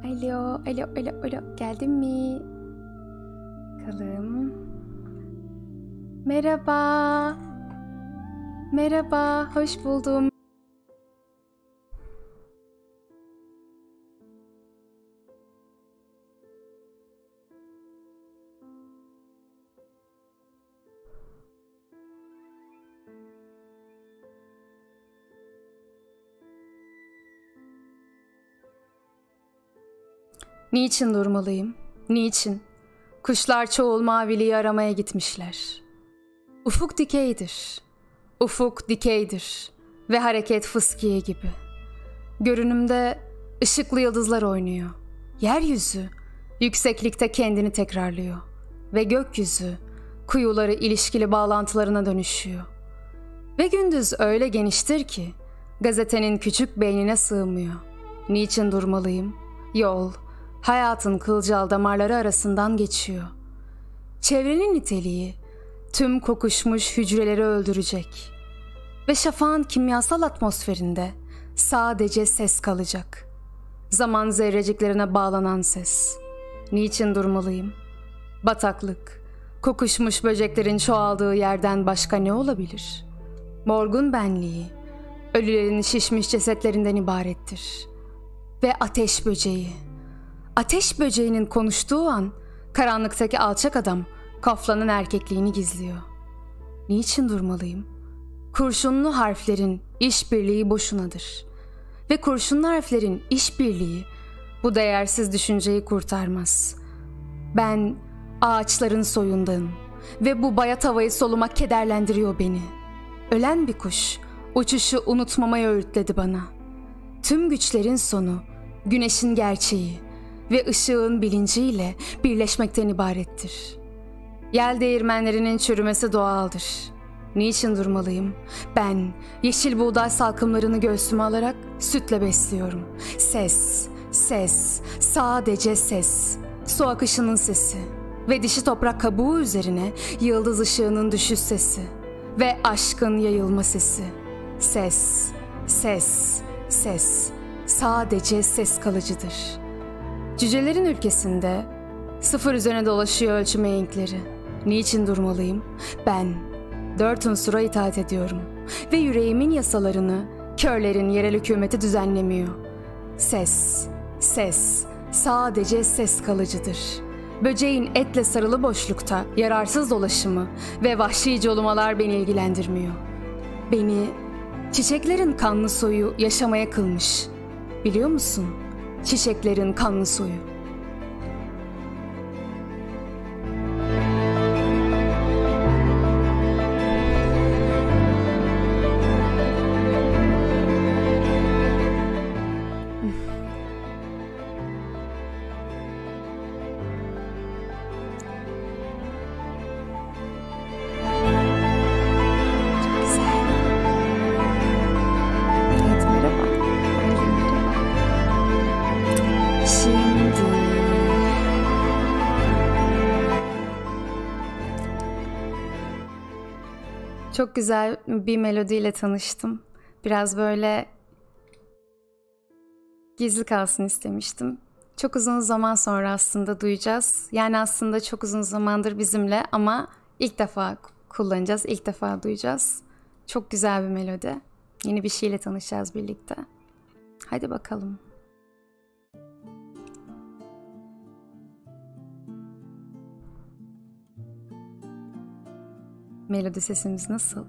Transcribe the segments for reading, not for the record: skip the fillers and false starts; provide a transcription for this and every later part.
Alo, alo, alo, alo. Geldin mi? Bakalım. Merhaba. Merhaba, hoş buldum. Niçin durmalıyım? Niçin? Kuşlar çoğul maviliği aramaya gitmişler. Ufuk dikeydir. Ufuk dikeydir. Ve hareket fıskiye gibi. Görünümde ışıklı yıldızlar oynuyor. Yeryüzü yükseklikte kendini tekrarlıyor. Ve gökyüzü kuyuları ilişkili bağlantılarına dönüşüyor. Ve gündüz öyle geniştir ki gazetenin küçük beynine sığmıyor. Niçin durmalıyım? Yol, hayatın kılcal damarları arasından geçiyor. Çevrenin niteliği tüm kokuşmuş hücreleri öldürecek. Ve şafağın kimyasal atmosferinde sadece ses kalacak. Zaman zerreciklerine bağlanan ses. Niçin durmalıyım? Bataklık, kokuşmuş böceklerin çoğaldığı yerden başka ne olabilir? Morgun benliği, ölülerin şişmiş cesetlerinden ibarettir. Ve ateş böceği. Ateş böceğinin konuştuğu an karanlıktaki alçak adam Kaflan'ın erkekliğini gizliyor. Niçin durmalıyım? Kurşunlu harflerin işbirliği boşunadır. Ve kurşunlu harflerin işbirliği bu değersiz düşünceyi kurtarmaz. Ben ağaçların soyundanım ve bu bayat havayı solumak kederlendiriyor beni. Ölen bir kuş uçuşu unutmamayı öğütledi bana. Tüm güçlerin sonu güneşin gerçeği ve ışığın bilinciyle birleşmekten ibarettir. Yel değirmenlerinin çürümesi doğaldır. Niçin durmalıyım? Ben yeşil buğday salkımlarını göğsüme alarak sütle besliyorum. Ses, ses, sadece ses. Su akışının sesi ve dişi toprak kabuğu üzerine yıldız ışığının düşüş sesi ve aşkın yayılma sesi. Ses, ses, ses. Sadece ses kalıcıdır. Cücelerin ülkesinde sıfır üzerine dolaşıyor ölçüm eğinkleri. Niçin durmalıyım? Ben 4 unsura itaat ediyorum ve yüreğimin yasalarını körlerin yerel hükümeti düzenlemiyor. Ses, ses, sadece ses kalıcıdır. Böceğin etle sarılı boşlukta yararsız dolaşımı ve vahşi columalar beni ilgilendirmiyor. Beni çiçeklerin kanlı soyu yaşamaya kılmış. Biliyor musun? Çiçeklerin kanlı soyu. Çok güzel bir melodiyle tanıştım. Biraz böyle gizli kalsın istemiştim. Çok uzun zaman sonra aslında duyacağız. Yani aslında çok uzun zamandır bizimle ama ilk defa kullanacağız, ilk defa duyacağız. Çok güzel bir melodi. Yeni bir şeyle tanışacağız birlikte. Hadi bakalım. Melodi sesimiz nasıl?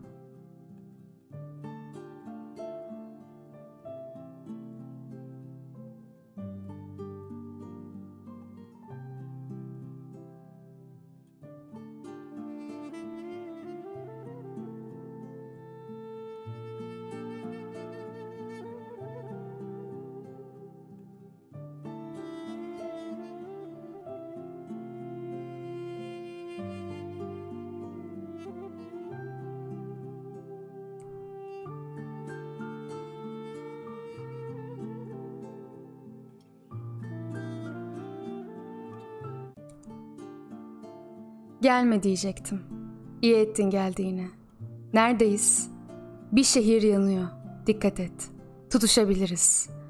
Gelme diyecektim. İyi ettin geldiğine. Neredeyiz? Bir şehir yanıyor. Dikkat et. Tutuşabiliriz.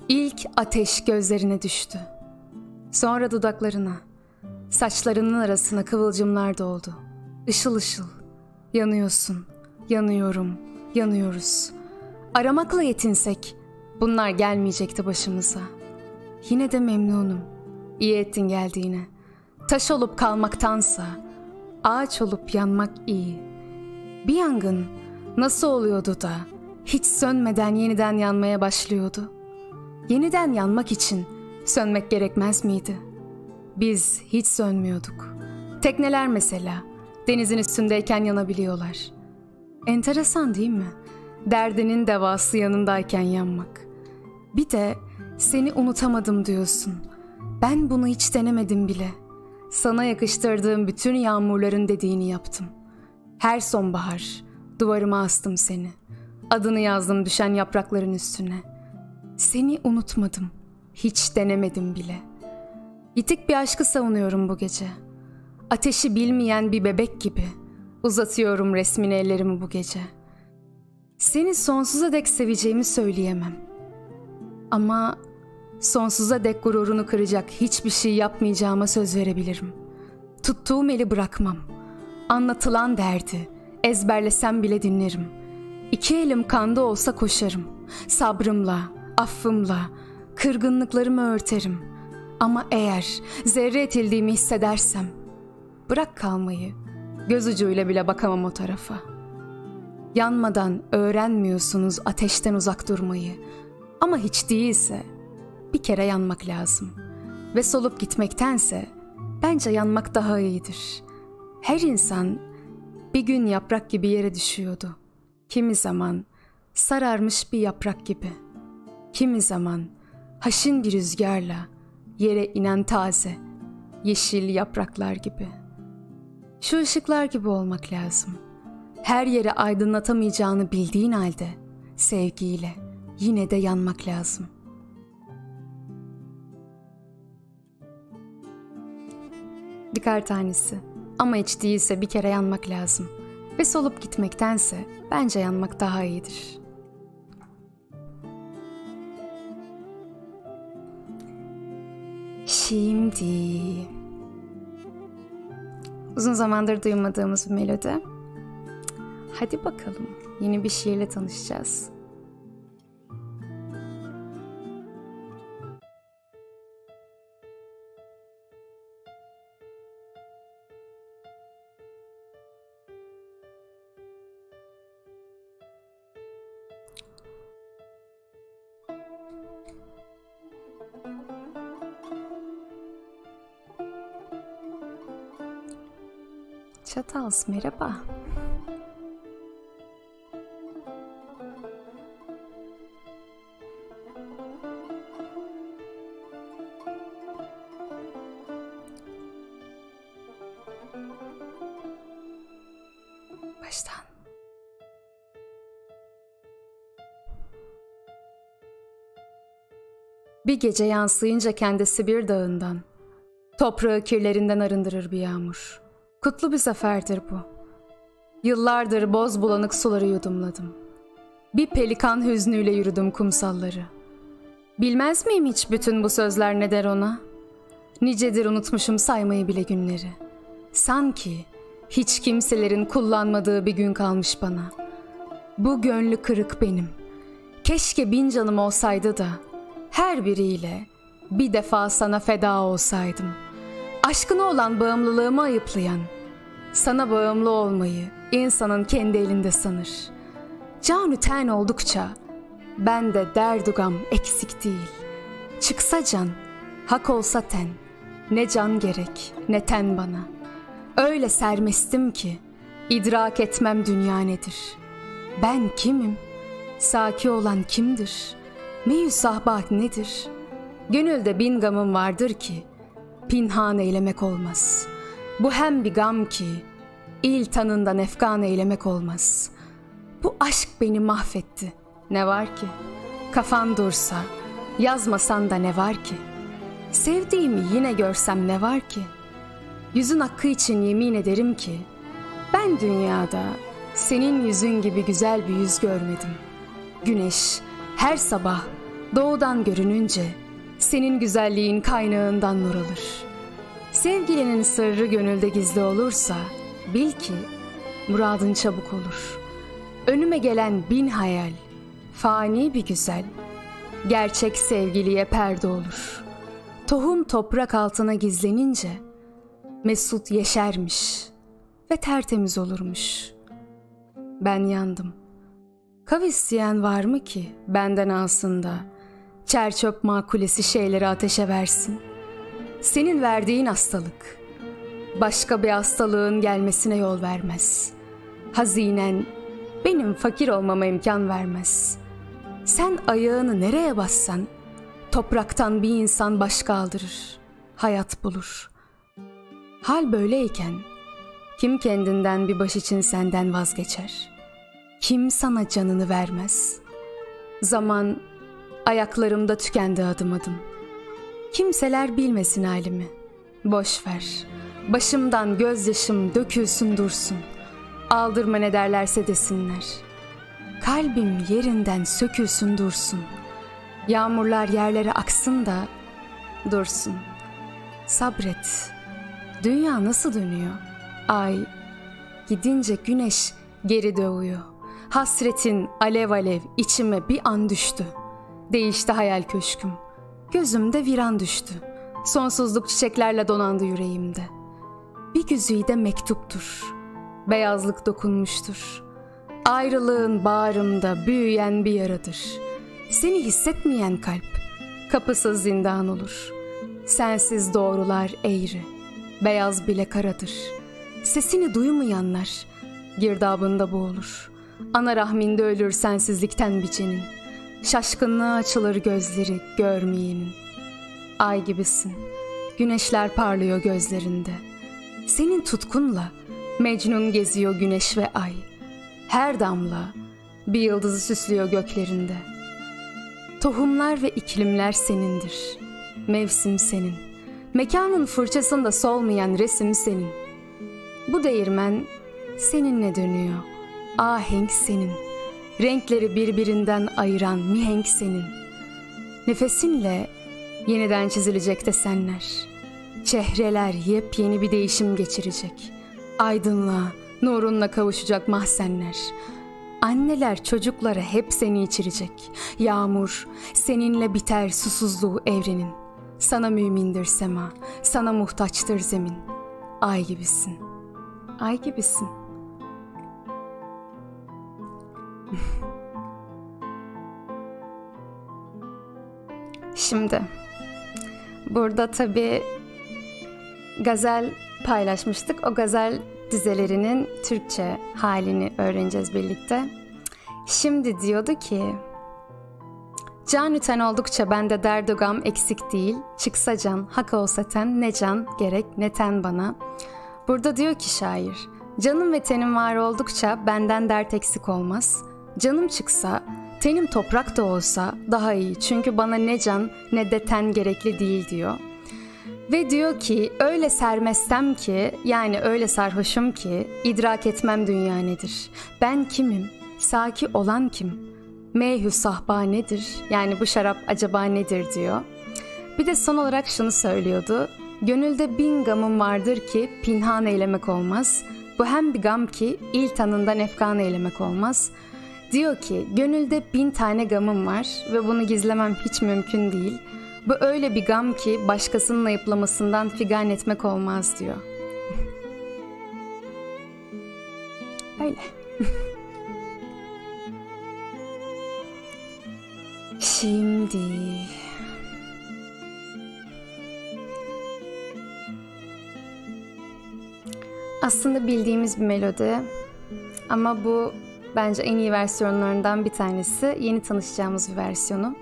İlk ateş gözlerine düştü. Sonra dudaklarına, saçlarının arasına kıvılcımlar doldu. Işıl ışıl. Yanıyorsun, yanıyorum, yanıyoruz. Aramakla yetinsek bunlar gelmeyecekti başımıza. Yine de memnunum. İyi ettin geldiğine. Taş olup kalmaktansa ağaç olup yanmak iyi. Bir yangın nasıl oluyordu da hiç sönmeden yeniden yanmaya başlıyordu? Yeniden yanmak için sönmek gerekmez miydi? Biz hiç sönmüyorduk. Tekneler mesela denizin üstündeyken yanabiliyorlar. Enteresan değil mi? Derdinin devası yanındayken yanmak. Bir de seni unutamadım diyorsun. Ben bunu hiç denemedim bile. Sana yakıştırdığım bütün yağmurların dediğini yaptım. Her sonbahar duvarıma astım seni. Adını yazdım düşen yaprakların üstüne. Seni unutmadım. Hiç denemedim bile. Yitik bir aşkı savunuyorum bu gece. Ateşi bilmeyen bir bebek gibi uzatıyorum resmine ellerimi bu gece. Seni sonsuza dek seveceğimi söyleyemem. Ama sonsuza dek gururunu kıracak hiçbir şey yapmayacağıma söz verebilirim. Tuttuğum eli bırakmam. Anlatılan derdi ezberlesem bile dinlerim. İki elim kanda olsa koşarım. Sabrımla, affımla, kırgınlıklarımı örterim. Ama eğer zerre etildiğimi hissedersem, bırak kalmayı, göz ucuyla bile bakamam o tarafa. Yanmadan öğrenmiyorsunuz ateşten uzak durmayı. Ama hiç değilse bir kere yanmak lazım. Ve solup gitmektense bence yanmak daha iyidir. Her insan bir gün yaprak gibi yere düşüyordu. Kimi zaman sararmış bir yaprak gibi. Kimi zaman haşin bir rüzgarla yere inen taze, yeşil yapraklar gibi. Şu ışıklar gibi olmak lazım. Her yeri aydınlatamayacağını bildiğin halde sevgiyle yine de yanmak lazım. Bir kar tanesi. Ama hiç değilse bir kere yanmak lazım. Ve solup gitmektense bence yanmak daha iyidir. Şimdi uzun zamandır duymadığımız bir melodi. Hadi bakalım, yeni bir şiirle tanışacağız. Çatals, merhaba. Baştan. Bir gece yansıyınca kendisi bir dağından, toprağı kirlerinden arındırır bir yağmur. Kutlu bir zaferdir bu. Yıllardır boz bulanık suları yudumladım. Bir pelikan hüznüyle yürüdüm kumsalları. Bilmez miyim hiç bütün bu sözler ne der ona? Nicedir unutmuşum saymayı bile günleri. Sanki hiç kimselerin kullanmadığı bir gün kalmış bana. Bu gönlü kırık benim. Keşke 1000 canım olsaydı da her biriyle bir defa sana feda olsaydım. Aşkına olan bağımlılığımı ayıplayan, sana bağımlı olmayı insanın kendi elinde sanır. Canü ten oldukça ben de derdugam eksik değil. Çıksa can, hak olsa ten, ne can gerek ne ten bana. Öyle sermestim ki idrak etmem dünya nedir. Ben kimim? Saki olan kimdir? Meyus ahbak nedir? Gönülde 1000 gamım vardır ki pinhan eylemek olmaz. Bu hem bir gam ki il tanından efkan eylemek olmaz. Bu aşk beni mahvetti. Ne var ki? Kafan dursa, yazmasan da ne var ki? Sevdiğimi yine görsem ne var ki? Yüzün hakkı için yemin ederim ki ben dünyada senin yüzün gibi güzel bir yüz görmedim. Güneş her sabah Doğudan görününce senin güzelliğin kaynağından nur alır. Sevgilinin sırrı gönülde gizli olursa bil ki muradın çabuk olur. Önüme gelen 1000 hayal, fani bir güzel, gerçek sevgiliye perde olur. Tohum toprak altına gizlenince mesut yeşermiş ve tertemiz olurmuş. Ben yandım. Kav isteyen var mı ki benden alsın da çerçöp makulesi şeyleri ateşe versin? Senin verdiğin hastalık başka bir hastalığın gelmesine yol vermez. Hazinen benim fakir olmama imkan vermez. Sen ayağını nereye bassan topraktan bir insan baş kaldırır, hayat bulur. Hal böyleyken kim kendinden bir baş için senden vazgeçer? Kim sana canını vermez? Zaman ayaklarımda tükendi adım adım. Kimseler bilmesin halimi. Boş ver. Başımdan gözyaşım dökülsün dursun. Aldırma ne derlerse desinler. Kalbim yerinden sökülsün dursun. Yağmurlar yerlere aksın da dursun. Sabret. Dünya nasıl dönüyor? Ay gidince güneş geri doğuyor. Hasretin alev alev içime bir an düştü. Değişti hayal köşküm. Gözümde viran düştü. Sonsuzluk çiçeklerle donandı yüreğimde. Bir güzide mektuptur. Beyazlık dokunmuştur. Ayrılığın bağrımda büyüyen bir yaradır. Seni hissetmeyen kalp kapısız zindan olur. Sensiz doğrular eğri, beyaz bile karadır. Sesini duymayanlar girdabında boğulur. Ana rahminde ölür sensizlikten biçenin. Şaşkınlığa açılır gözleri görmeyenin. Ay gibisin, güneşler parlıyor gözlerinde. Senin tutkunla Mecnun geziyor güneş ve ay. Her damla bir yıldızı süslüyor göklerinde. Tohumlar ve iklimler senindir. Mevsim senin. Mekanın fırçasında solmayan resim senin. Bu değirmen seninle dönüyor. Ahenk senin. Renkleri birbirinden ayıran mihenk senin. Nefesinle yeniden çizilecek desenler. Çehreler yepyeni bir değişim geçirecek. Aydınlığa, nurunla kavuşacak mahzenler. Anneler çocuklara hep seni içirecek. Yağmur seninle biter susuzluğu evrenin. Sana mümindir sema, sana muhtaçtır zemin. Ay gibisin, ay gibisin. Şimdi burada tabii gazel paylaşmıştık. O gazel dizelerinin Türkçe halini öğreneceğiz birlikte. Şimdi diyordu ki: can üten oldukça bende derdu gam eksik değil. Çıksa can, hak olsa ten, ne can gerek ne ten bana. Burada diyor ki şair, canım ve tenim var oldukça benden dert eksik olmaz. Canım çıksa, tenim toprak da olsa daha iyi. Çünkü bana ne can ne de ten gerekli değil diyor. Ve diyor ki öyle sermestem ki, yani öyle sarhoşum ki idrak etmem dünya nedir. Ben kimim? Saki olan kim? Meyhü sahba nedir? Yani bu şarap acaba nedir diyor. Bir de son olarak şunu söylüyordu. Gönülde 1000 gamım vardır ki pinhan eylemek olmaz. Bu hem bir gam ki il tanından efkan eylemek olmaz. Diyor ki gönülde 1000 tane gamım var ve bunu gizlemem hiç mümkün değil. Bu öyle bir gam ki başkasının ayıplamasından figan etmek olmaz diyor. Öyle. Şimdi aslında bildiğimiz bir melodi ama bu bence en iyi versiyonlarından bir tanesi. Yeni tanışacağımız bir versiyonu.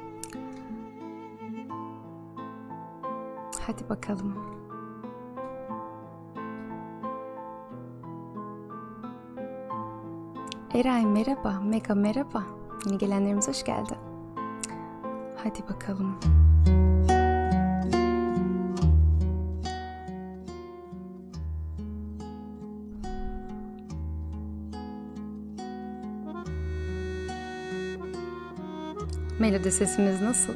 Hadi bakalım. Eray merhaba, Mega merhaba. Yeni gelenlerimiz hoş geldi. Hadi bakalım. Melodi sesimiz nasıl?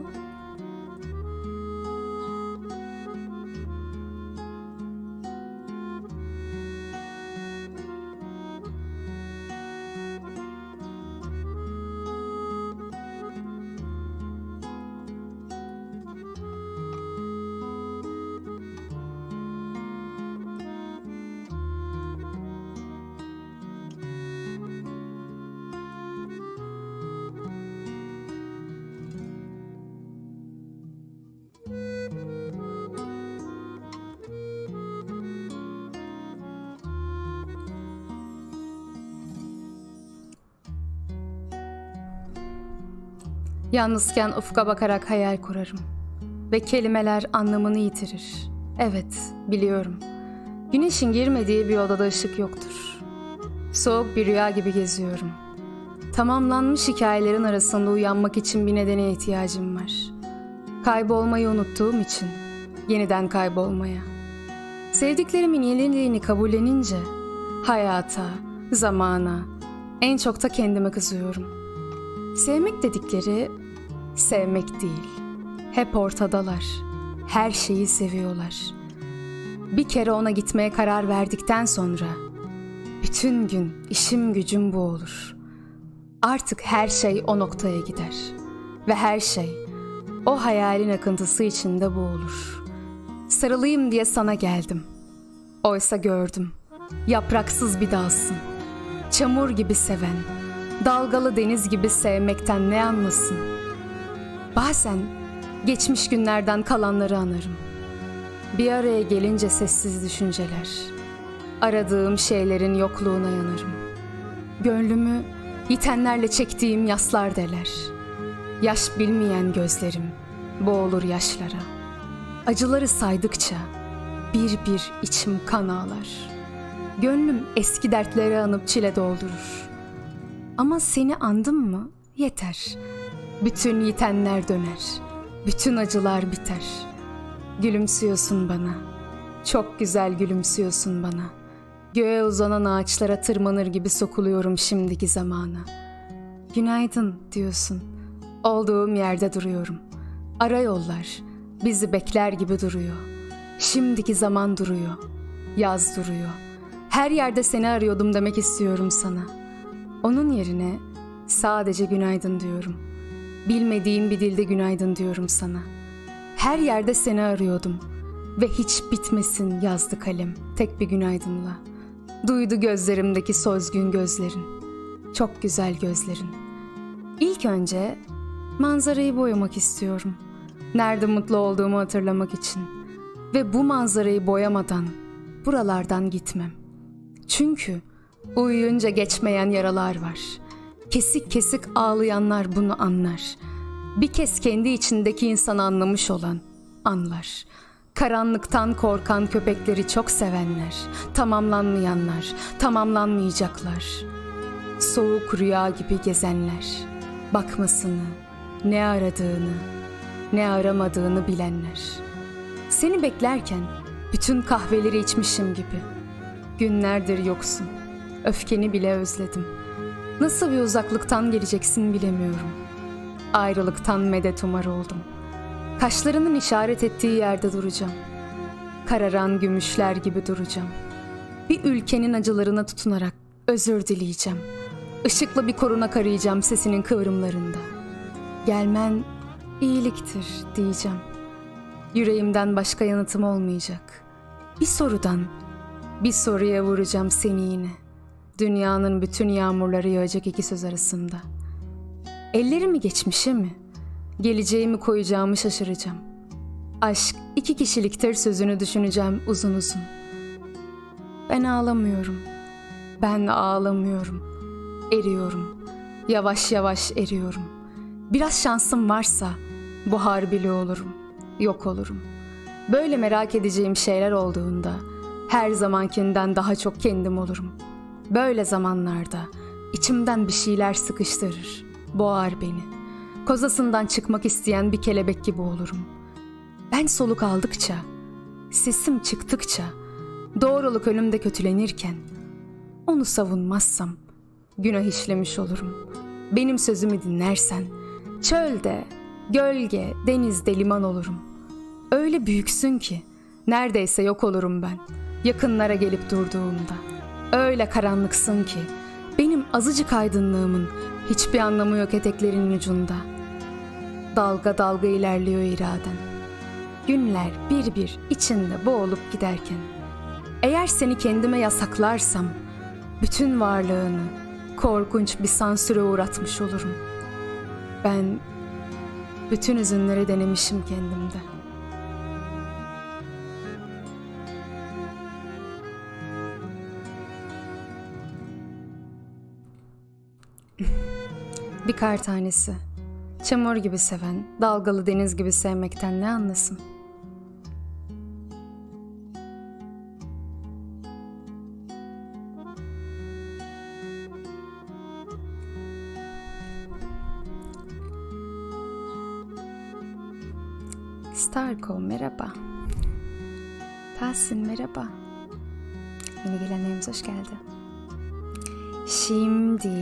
Yalnızken ufka bakarak hayal kurarım ve kelimeler anlamını yitirir. Evet, biliyorum. Güneşin girmediği bir odada ışık yoktur. Soğuk bir rüya gibi geziyorum. Tamamlanmış hikayelerin arasında uyanmak için bir nedene ihtiyacım var. Kaybolmayı unuttuğum için yeniden kaybolmaya. Sevdiklerimin yeniliğini kabullenince hayata, zamana, en çok da kendime kızıyorum. Sevmek dedikleri sevmek değil. Hep ortadalar. Her şeyi seviyorlar. Bir kere ona gitmeye karar verdikten sonra bütün gün işim gücüm bu olur. Artık her şey o noktaya gider. Ve her şey o hayalin akıntısı içinde boğulur. Sarılayım diye sana geldim. Oysa gördüm. Yapraksız bir dalsın. Çamur gibi seven, dalgalı deniz gibi sevmekten ne anlasın? Bazen geçmiş günlerden kalanları anarım. Bir araya gelince sessiz düşünceler. Aradığım şeylerin yokluğuna yanarım. Gönlümü yitenlerle çektiğim yaslar deler. Yaş bilmeyen gözlerim boğulur yaşlara. Acıları saydıkça bir bir içim kan ağlar. Gönlüm eski dertleri anıp çile doldurur. Ama seni andım mı yeter. Bütün yitenler döner. Bütün acılar biter. Gülümsüyorsun bana. Çok güzel gülümsüyorsun bana. Göğe uzanan ağaçlara tırmanır gibi sokuluyorum şimdiki zamana. Günaydın diyorsun. Olduğum yerde duruyorum. Ara yollar bizi bekler gibi duruyor. Şimdiki zaman duruyor. Yaz duruyor. Her yerde seni arıyordum demek istiyorum sana. Onun yerine sadece günaydın diyorum. Bilmediğim bir dilde günaydın diyorum sana. Her yerde seni arıyordum ve hiç bitmesin yazdı kalem tek bir günaydınla. Duydu gözlerimdeki sözgün gözlerin. Çok güzel gözlerin. İlk önce manzarayı boyamak istiyorum. Nerede mutlu olduğumu hatırlamak için. Ve bu manzarayı boyamadan buralardan gitmem. Çünkü uyuyunca geçmeyen yaralar var. Kesik kesik ağlayanlar bunu anlar. Bir kez kendi içindeki insanı anlamış olan anlar. Karanlıktan korkan köpekleri çok sevenler, tamamlanmayanlar, tamamlanmayacaklar. Soğuk rüya gibi gezenler, bakmasını, ne aradığını, ne aramadığını bilenler. Seni beklerken bütün kahveleri içmişim gibi. Günlerdir yoksun, öfkeni bile özledim. Nasıl bir uzaklıktan geleceksin bilemiyorum. Ayrılıktan medet umar oldum. Kaşlarının işaret ettiği yerde duracağım. Kararan gümüşler gibi duracağım. Bir ülkenin acılarına tutunarak özür dileyeceğim. Işıkla bir korunak arayacağım sesinin kıvrımlarında. Gelmen iyiliktir diyeceğim. Yüreğimden başka yanıtım olmayacak. Bir sorudan bir soruya vuracağım seni yine. Dünyanın bütün yağmurları yağacak iki söz arasında. Ellerimi geçmişe mi, geleceğimi koyacağımı şaşıracağım. Aşk 2 kişiliktir sözünü düşüneceğim uzun uzun. Ben ağlamıyorum. Ben ağlamıyorum. Eriyorum. Yavaş yavaş eriyorum. Biraz şansım varsa buhar bile olurum. Yok olurum. Böyle merak edeceğim şeyler olduğunda her zamankinden daha çok kendim olurum. Böyle zamanlarda içimden bir şeyler sıkıştırır, boğar beni. Kozasından çıkmak isteyen bir kelebek gibi olurum. Ben soluk aldıkça, sesim çıktıkça, doğruluk önümde kötülenirken, onu savunmazsam günah işlemiş olurum. Benim sözümü dinlersen, Çölde, gölge, denizde liman olurum. Öyle büyüksün ki neredeyse yok olurum ben yakınlara gelip durduğumda. Öyle karanlıksın ki benim azıcık aydınlığımın hiçbir anlamı yok eteklerinin ucunda. Dalga dalga ilerliyor iraden. Günler bir bir içinde boğulup giderken. Eğer seni kendime yasaklarsam bütün varlığını korkunç bir sansüre uğratmış olurum. Ben bütün üzünleri denemişim kendimde. Bir kar tanesi, çamur gibi seven, dalgalı deniz gibi sevmekten ne anlasın? Starko merhaba. Tahsin merhaba. Yeni gelenlerimiz hoş geldi. Şimdi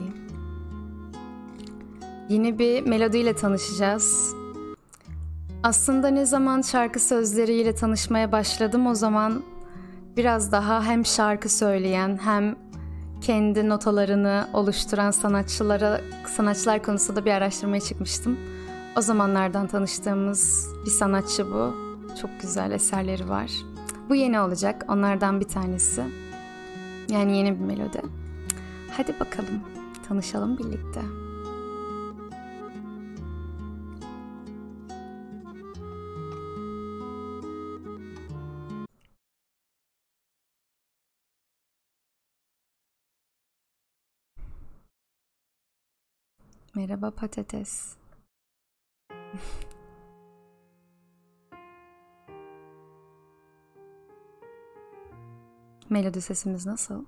yeni bir melodiyle tanışacağız. Aslında ne zaman şarkı sözleriyle tanışmaya başladım o zaman biraz daha hem şarkı söyleyen hem kendi notalarını oluşturan sanatçılar konusunda bir araştırmaya çıkmıştım. O zamanlardan tanıştığımız bir sanatçı bu. Çok güzel eserleri var. Bu yeni olacak. Onlardan bir tanesi. Yani yeni bir melodi. Hadi bakalım. Tanışalım birlikte. Merhaba patates. Melodi sesimiz nasıl?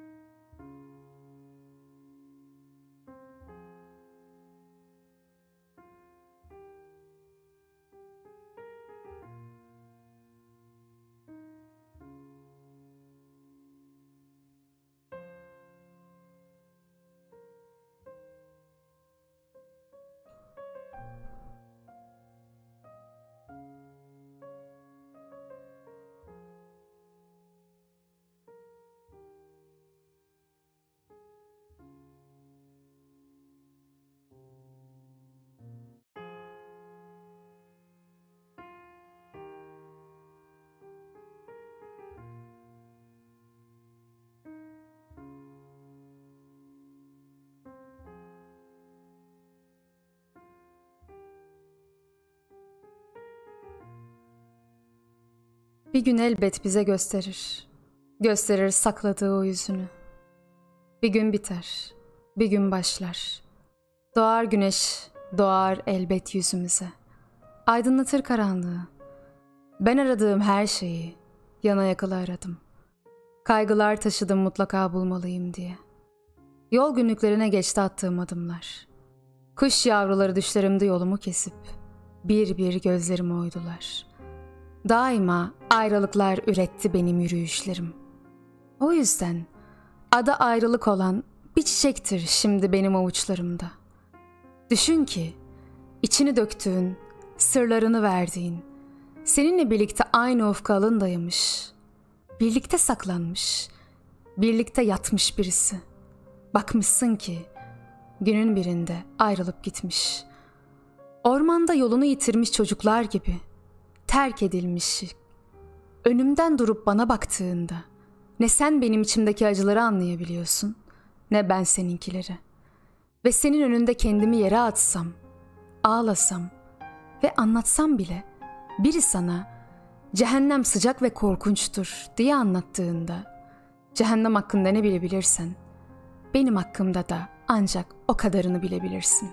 Bir gün elbet bize gösterir. Gösterir sakladığı o yüzünü. Bir gün biter, bir gün başlar. Doğar güneş, doğar elbet yüzümüze. Aydınlatır karanlığı. Ben aradığım her şeyi yana yakıla aradım. Kaygılar taşıdım mutlaka bulmalıyım diye. Yol günlüklerine geçti attığım adımlar. Kuş yavruları düşlerimde yolumu kesip bir bir gözlerime oydular. Daima ayrılıklar üretti benim yürüyüşlerim. O yüzden adı ayrılık olan bir çiçektir şimdi benim avuçlarımda. Düşün ki içini döktüğün, sırlarını verdiğin, seninle birlikte aynı ufka alındaymış, birlikte saklanmış, birlikte yatmış birisi. Bakmışsın ki günün birinde ayrılıp gitmiş. Ormanda yolunu yitirmiş çocuklar gibi terk edilmiş. Önümden durup bana baktığında ne sen benim içimdeki acıları anlayabiliyorsun, ne ben seninkileri. Ve senin önünde kendimi yere atsam, ağlasam ve anlatsam bile biri sana cehennem sıcak ve korkunçtur diye anlattığında cehennem hakkında ne bilebilirsen benim hakkımda da ancak o kadarını bilebilirsin.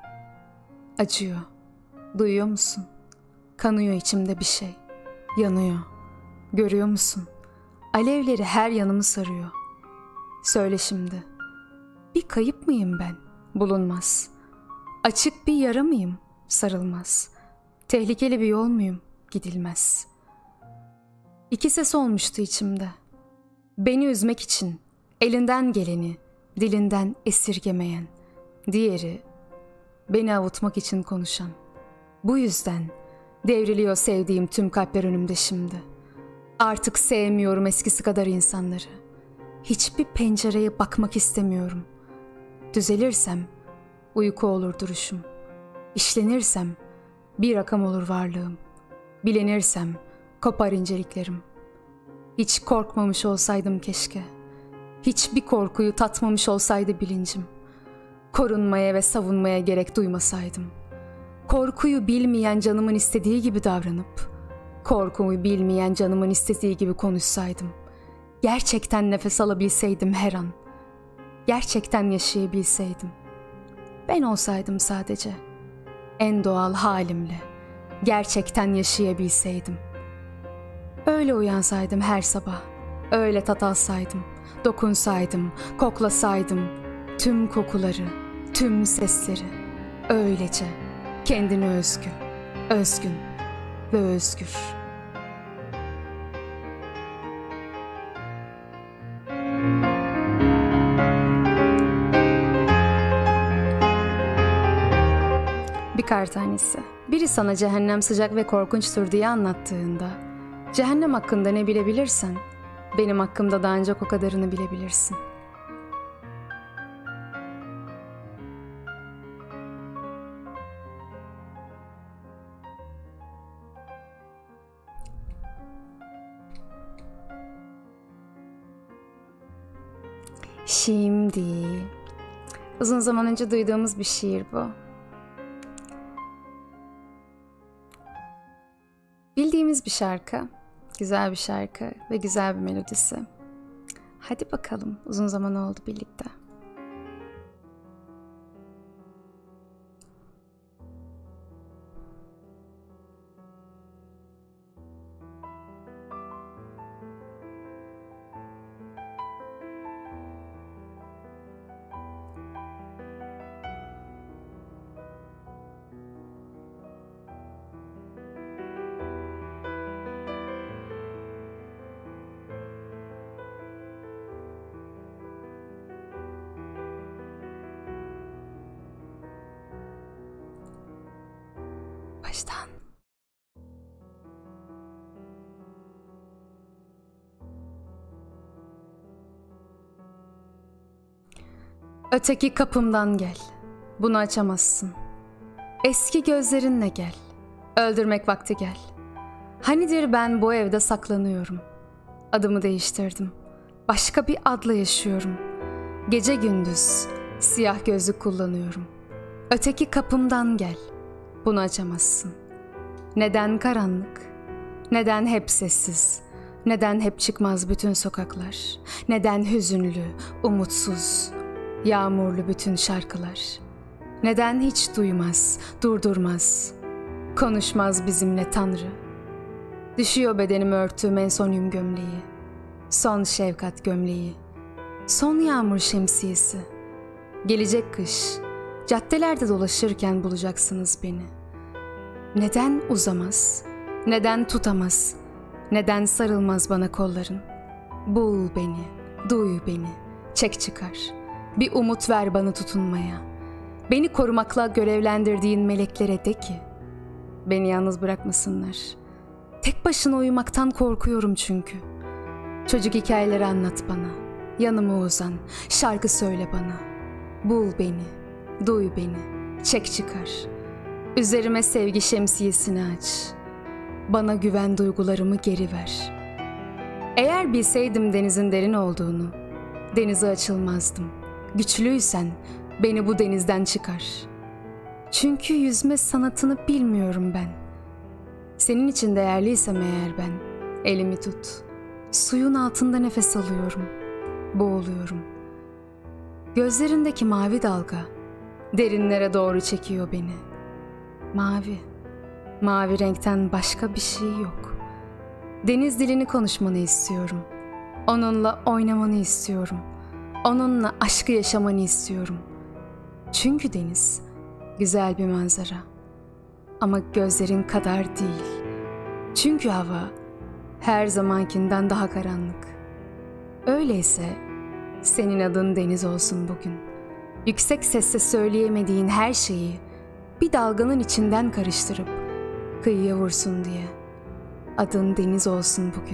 Acıyor, duyuyor musun? Kanıyor içimde bir şey, yanıyor. Görüyor musun? Alevleri her yanımı sarıyor. Söyle şimdi, bir kayıp mıyım ben? Bulunmaz. Açık bir yara mıyım? Sarılmaz. Tehlikeli bir yol muyum? Gidilmez. İki ses olmuştu içimde. Beni üzmek için elinden geleni dilinden esirgemeyen. Diğeri, beni avutmak için konuşan. Bu yüzden devriliyor sevdiğim tüm kalpler önümde şimdi. Artık sevmiyorum eskisi kadar insanları. Hiçbir pencereye bakmak istemiyorum. Düzelirsem uyku olur duruşum. İşlenirsem bir rakam olur varlığım. Bilenirsem kopar inceliklerim. Hiç korkmamış olsaydım keşke. Hiçbir korkuyu tatmamış olsaydı bilincim. Korunmaya ve savunmaya gerek duymasaydım. Korkuyu bilmeyen canımın istediği gibi davranıp, korkumu bilmeyen canımın istediği gibi konuşsaydım. Gerçekten nefes alabilseydim her an. Gerçekten yaşayabilseydim. Ben olsaydım sadece. En doğal halimle. Gerçekten yaşayabilseydim. Öyle uyansaydım her sabah. Öyle tat alsaydım. Dokunsaydım, koklasaydım. Tüm kokuları, tüm sesleri. Öylece kendine özgü, özgün ve özgür. Bir kar tanesi. Biri sana cehennem sıcak ve korkunçtur diye anlattığında, cehennem hakkında ne bilebilirsen, benim hakkımda da ancak o kadarını bilebilirsin. Şimdi, uzun zaman önce duyduğumuz bir şiir bu. Bildiğimiz bir şarkı, güzel bir şarkı ve güzel bir melodisi. Hadi bakalım, uzun zaman oldu birlikte. Baştan. Öteki kapımdan gel. Bunu açamazsın. Eski gözlerinle gel. Öldürmek vakti gel. Hanidir ben bu evde saklanıyorum. Adımı değiştirdim. Başka bir adla yaşıyorum. Gece gündüz siyah gözlük kullanıyorum. Öteki kapımdan gel. Bunu açamazsın. Neden karanlık? Neden hep sessiz? Neden hep çıkmaz bütün sokaklar? Neden hüzünlü, umutsuz, yağmurlu bütün şarkılar? Neden hiç duymaz, durdurmaz, konuşmaz bizimle Tanrı? Düşüyor bedenimi örttüğüm en son yün gömleği, son şefkat gömleği, son yağmur şemsiyesi. Gelecek kış, caddelerde dolaşırken bulacaksınız beni. Neden uzamaz, neden tutamaz, neden sarılmaz bana kolların? Bul beni, duy beni, çek çıkar. Bir umut ver bana tutunmaya. Beni korumakla görevlendirdiğin meleklere de ki, beni yalnız bırakmasınlar. Tek başına uyumaktan korkuyorum çünkü. Çocuk hikayeleri anlat bana, yanıma uzan, şarkı söyle bana. Bul beni, duy beni, çek çıkar. Üzerime sevgi şemsiyesini aç. Bana güven duygularımı geri ver. Eğer bilseydim denizin derin olduğunu, denize açılmazdım. Güçlüysen beni bu denizden çıkar. Çünkü yüzme sanatını bilmiyorum ben. Senin için değerliysem eğer ben, elimi tut. Suyun altında nefes alıyorum, boğuluyorum. Gözlerindeki mavi dalga derinlere doğru çekiyor beni. Mavi, mavi renkten başka bir şey yok. Deniz dilini konuşmanı istiyorum. Onunla oynamanı istiyorum. Onunla aşkı yaşamanı istiyorum. Çünkü deniz güzel bir manzara. Ama gözlerin kadar değil. Çünkü hava her zamankinden daha karanlık. Öyleyse senin adın deniz olsun bugün. Yüksek sesle söyleyemediğin her şeyi bir dalganın içinden karıştırıp kıyıya vursun diye. Adın deniz olsun bugün.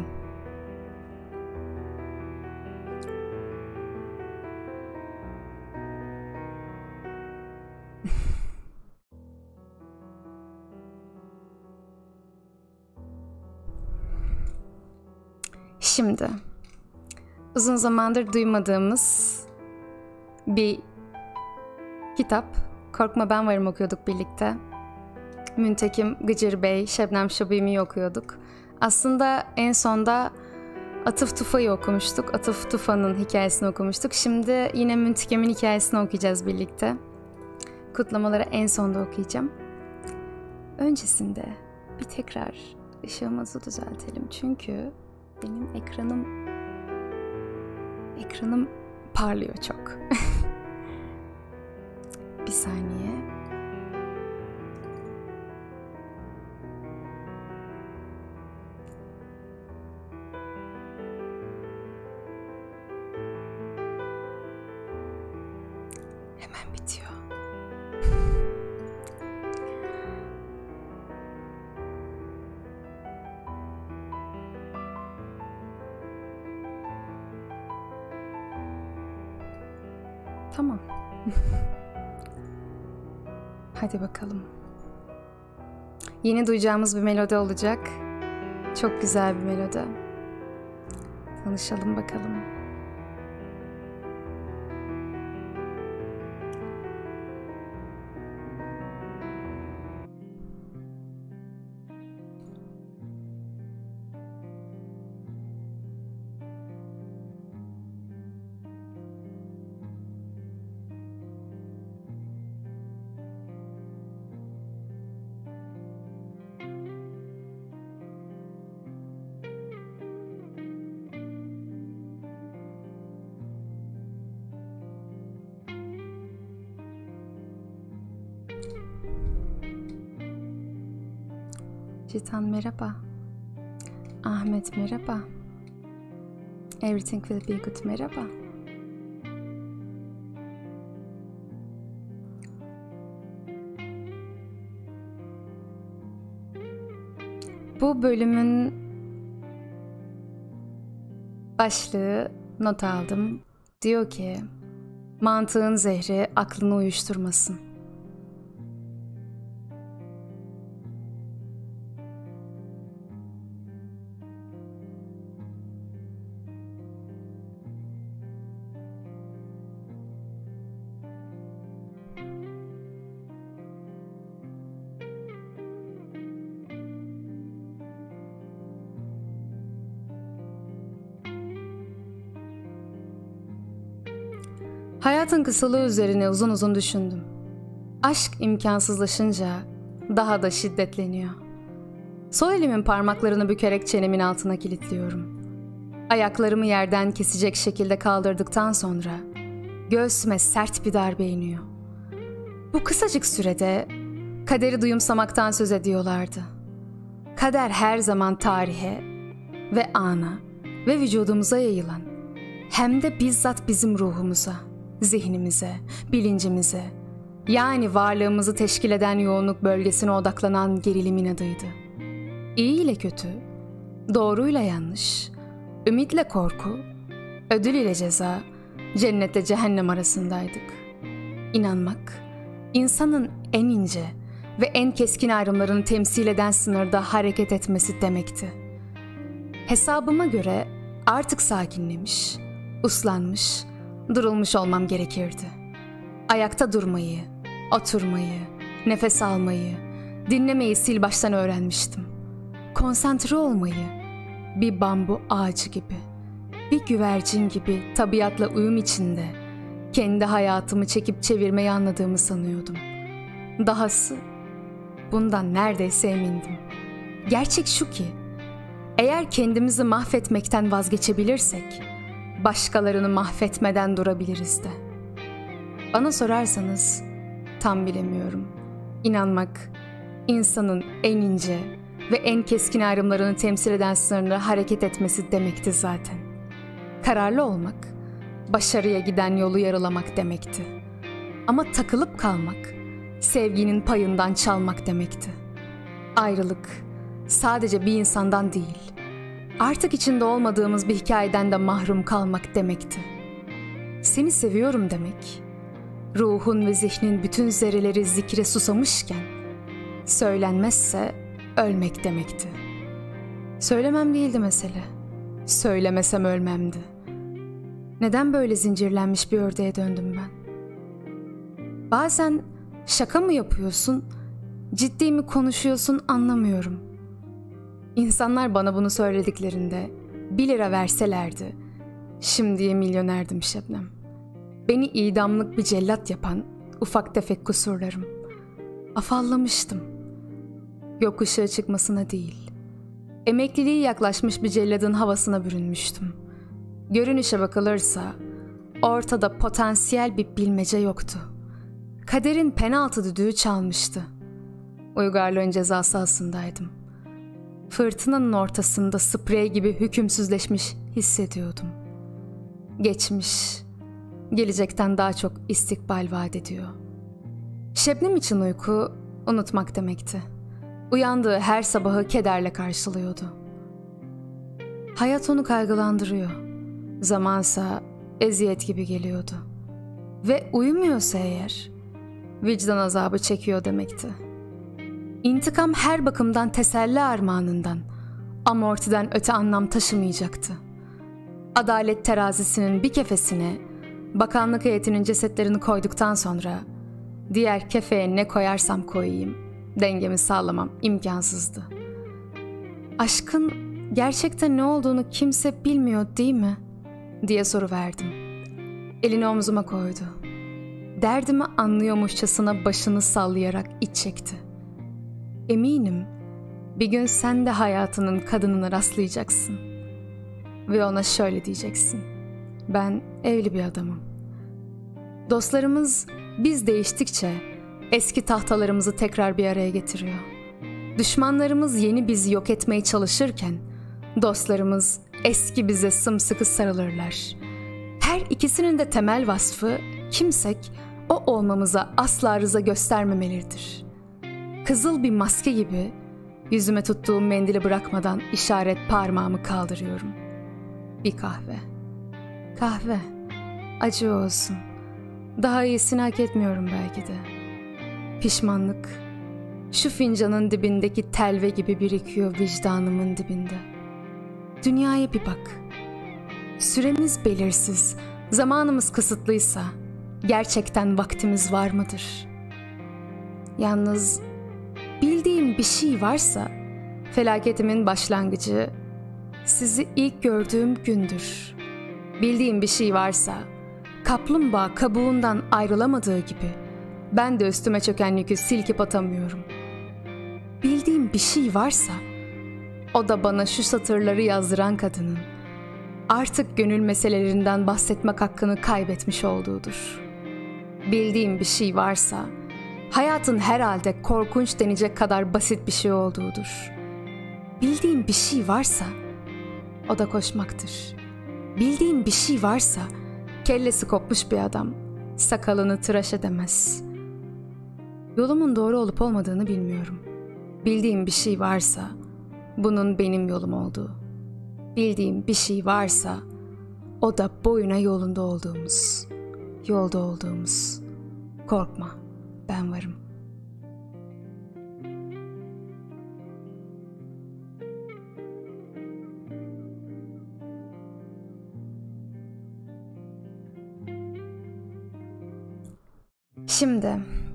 Şimdi uzun zamandır duymadığımız bir kitap, Korkma Ben Varım okuyorduk birlikte. Müntekim Gıcır Bey, Şebnem Şabimi'yi okuyorduk. Aslında en sonda Atıf Tufa'yı okumuştuk. Atıf Tufa'nın hikayesini okumuştuk. Şimdi yine Müntekim'in hikayesini okuyacağız birlikte. Kutlamaları en sonda okuyacağım. Öncesinde bir tekrar ışığımızı düzeltelim. Çünkü benim ekranım parlıyor çok. Bir saniye. Hemen bitiyor. Tamam. Hadi bakalım. Yeni duyacağımız bir melodi olacak. Çok güzel bir melodi. Tanışalım bakalım. Citan merhaba. Ahmet merhaba. Everything will be good merhaba. Bu bölümün başlığı not aldım. Diyor ki, mantığın zehri aklını uyuşturmasın. Hayatın kısalığı üzerine uzun uzun düşündüm. Aşk imkansızlaşınca daha da şiddetleniyor. Sol elimin parmaklarını bükerek çenemin altına kilitliyorum. Ayaklarımı yerden kesecek şekilde kaldırdıktan sonra göğsüme sert bir darbe iniyor. Bu kısacık sürede kaderi duyumsamaktan söz ediyorlardı. Kader her zaman tarihe ve ana ve vücudumuza yayılan, hem de bizzat bizim ruhumuza, zihnimize, bilincimize, yani varlığımızı teşkil eden yoğunluk bölgesine odaklanan gerilimin adıydı. İyi ile kötü, doğruyla yanlış, ümitle korku, ödül ile ceza, cennetle cehennem arasındaydık. İnanmak, insanın en ince ve en keskin ayrımlarını temsil eden sınırda hareket etmesi demekti. Hesabıma göre artık sakinlemiş, uslanmış, durulmuş olmam gerekirdi. Ayakta durmayı, oturmayı, nefes almayı, dinlemeyi sil baştan öğrenmiştim. Konsantre olmayı, bir bambu ağacı gibi, bir güvercin gibi tabiatla uyum içinde kendi hayatımı çekip çevirmeyi anladığımı sanıyordum. Dahası bundan neredeyse emindim. Gerçek şu ki, eğer kendimizi mahvetmekten vazgeçebilirsek, başkalarını mahvetmeden durabiliriz de. Bana sorarsanız tam bilemiyorum. İnanmak, insanın en ince ve en keskin ayrımlarını temsil eden sınırla hareket etmesi demekti zaten. Kararlı olmak, başarıya giden yolu yarılamak demekti. Ama takılıp kalmak, sevginin payından çalmak demekti. Ayrılık sadece bir insandan değil, artık içinde olmadığımız bir hikayeden de mahrum kalmak demekti. Seni seviyorum demek, ruhun ve zihnin bütün zerreleri zikre susamışken, söylenmezse ölmek demekti. Söylemem değildi mesele, söylemesem ölmemdi. Neden böyle zincirlenmiş bir ördeğe döndüm ben? Bazen şaka mı yapıyorsun, ciddi mi konuşuyorsun anlamıyorum. İnsanlar bana bunu söylediklerinde 1 lira verselerdi, şimdiye milyonerdim Şebnem. Beni idamlık bir cellat yapan ufak tefek kusurlarım. Afallamıştım. Gökkuşağı çıkmasına değil, emekliliği yaklaşmış bir celladın havasına bürünmüştüm. Görünüşe bakılırsa ortada potansiyel bir bilmece yoktu. Kaderin penaltı düdüğü çalmıştı. Uygarlığın cezası altındaydım. Fırtınanın ortasında sprey gibi hükümsüzleşmiş hissediyordum. Geçmiş, gelecekten daha çok istikbal vaat ediyor. Şebnem için uyku unutmak demekti. Uyandığı her sabahı kederle karşılıyordu. Hayat onu kaygılandırıyor. Zamansa eziyet gibi geliyordu. Ve uyumuyorsa eğer, vicdan azabı çekiyor demekti. İntikam her bakımdan teselli armağanından, amortiden öte anlam taşımayacaktı. Adalet terazisinin bir kefesine, bakanlık heyetinin cesetlerini koyduktan sonra, diğer kefeye ne koyarsam koyayım, dengemi sağlamam imkansızdı. Aşkın gerçekten ne olduğunu kimse bilmiyor değil mi? Diye soruverdim. Elini omzuma koydu. Derdimi anlıyormuşçasına başını sallayarak iç çekti. Eminim bir gün sen de hayatının kadınına rastlayacaksın. Ve ona şöyle diyeceksin. Ben evli bir adamım. Dostlarımız biz değiştikçe eski tahtalarımızı tekrar bir araya getiriyor. Düşmanlarımız yeni bizi yok etmeye çalışırken dostlarımız eski bize sımsıkı sarılırlar. Her ikisinin de temel vasfı kimsek o olmamıza asla rıza göstermemelidir. Kızıl bir maske gibi yüzüme tuttuğum mendili bırakmadan işaret parmağımı kaldırıyorum. Bir kahve. Kahve. Acı olsun. Daha iyisini hak etmiyorum belki de. Pişmanlık şu fincanın dibindeki telve gibi birikiyor vicdanımın dibinde. Dünyaya bir bak. Süremiz belirsiz, zamanımız kısıtlıysa gerçekten vaktimiz var mıdır? Yalnız bildiğim bir şey varsa felaketimin başlangıcı sizi ilk gördüğüm gündür. Bildiğim bir şey varsa kaplumbağa kabuğundan ayrılamadığı gibi ben de üstüme çöken yükü silkip atamıyorum. Bildiğim bir şey varsa o da bana şu satırları yazdıran kadının artık gönül meselelerinden bahsetmek hakkını kaybetmiş olduğudur. Bildiğim bir şey varsa hayatın herhalde korkunç denecek kadar basit bir şey olduğudur. Bildiğim bir şey varsa o da koşmaktır. Bildiğim bir şey varsa kellesi kopmuş bir adam sakalını tıraş edemez. Yolumun doğru olup olmadığını bilmiyorum. Bildiğim bir şey varsa bunun benim yolum olduğu. Bildiğim bir şey varsa o da boyuna yolunda olduğumuz, yolda olduğumuz. Korkma, ben varım. Şimdi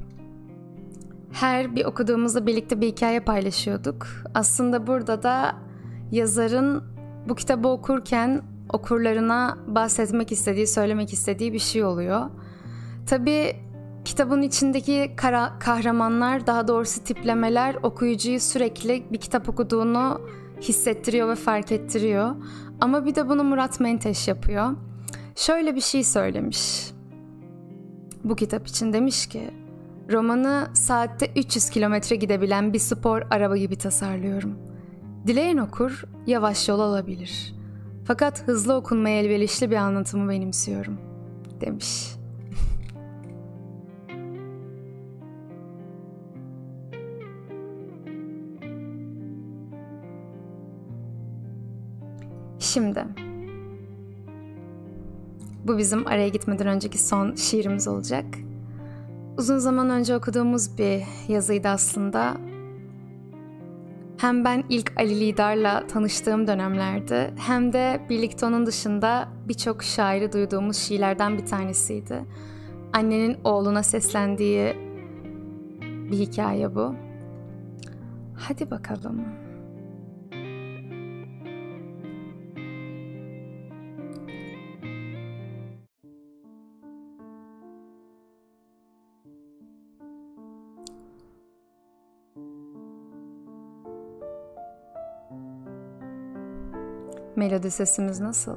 her bir okuduğumuzda birlikte bir hikaye paylaşıyorduk. Aslında burada da yazarın bu kitabı okurken okurlarına bahsetmek istediği, söylemek istediği bir şey oluyor. Tabii kitabın içindeki kahramanlar, daha doğrusu tiplemeler okuyucuyu sürekli bir kitap okuduğunu hissettiriyor ve fark ettiriyor. Ama bir de bunu Murat Menteş yapıyor. Şöyle bir şey söylemiş. Bu kitap için demiş ki, romanı saatte 300 kilometre gidebilen bir spor araba gibi tasarlıyorum. Dileyen okur yavaş yol alabilir. Fakat hızlı okunmaya elverişli bir anlatımı benimsiyorum, demiş. Şimdi, bu bizim araya gitmeden önceki son şiirimiz olacak. Uzun zaman önce okuduğumuz bir yazıydı aslında. Hem ben ilk Ali Lidar'la tanıştığım dönemlerde hem de birlikte onun dışında birçok şairi duyduğumuz şiirlerden bir tanesiydi. Annenin oğluna seslendiği bir hikaye bu. Hadi bakalım. Melodi sesimiz nasıl?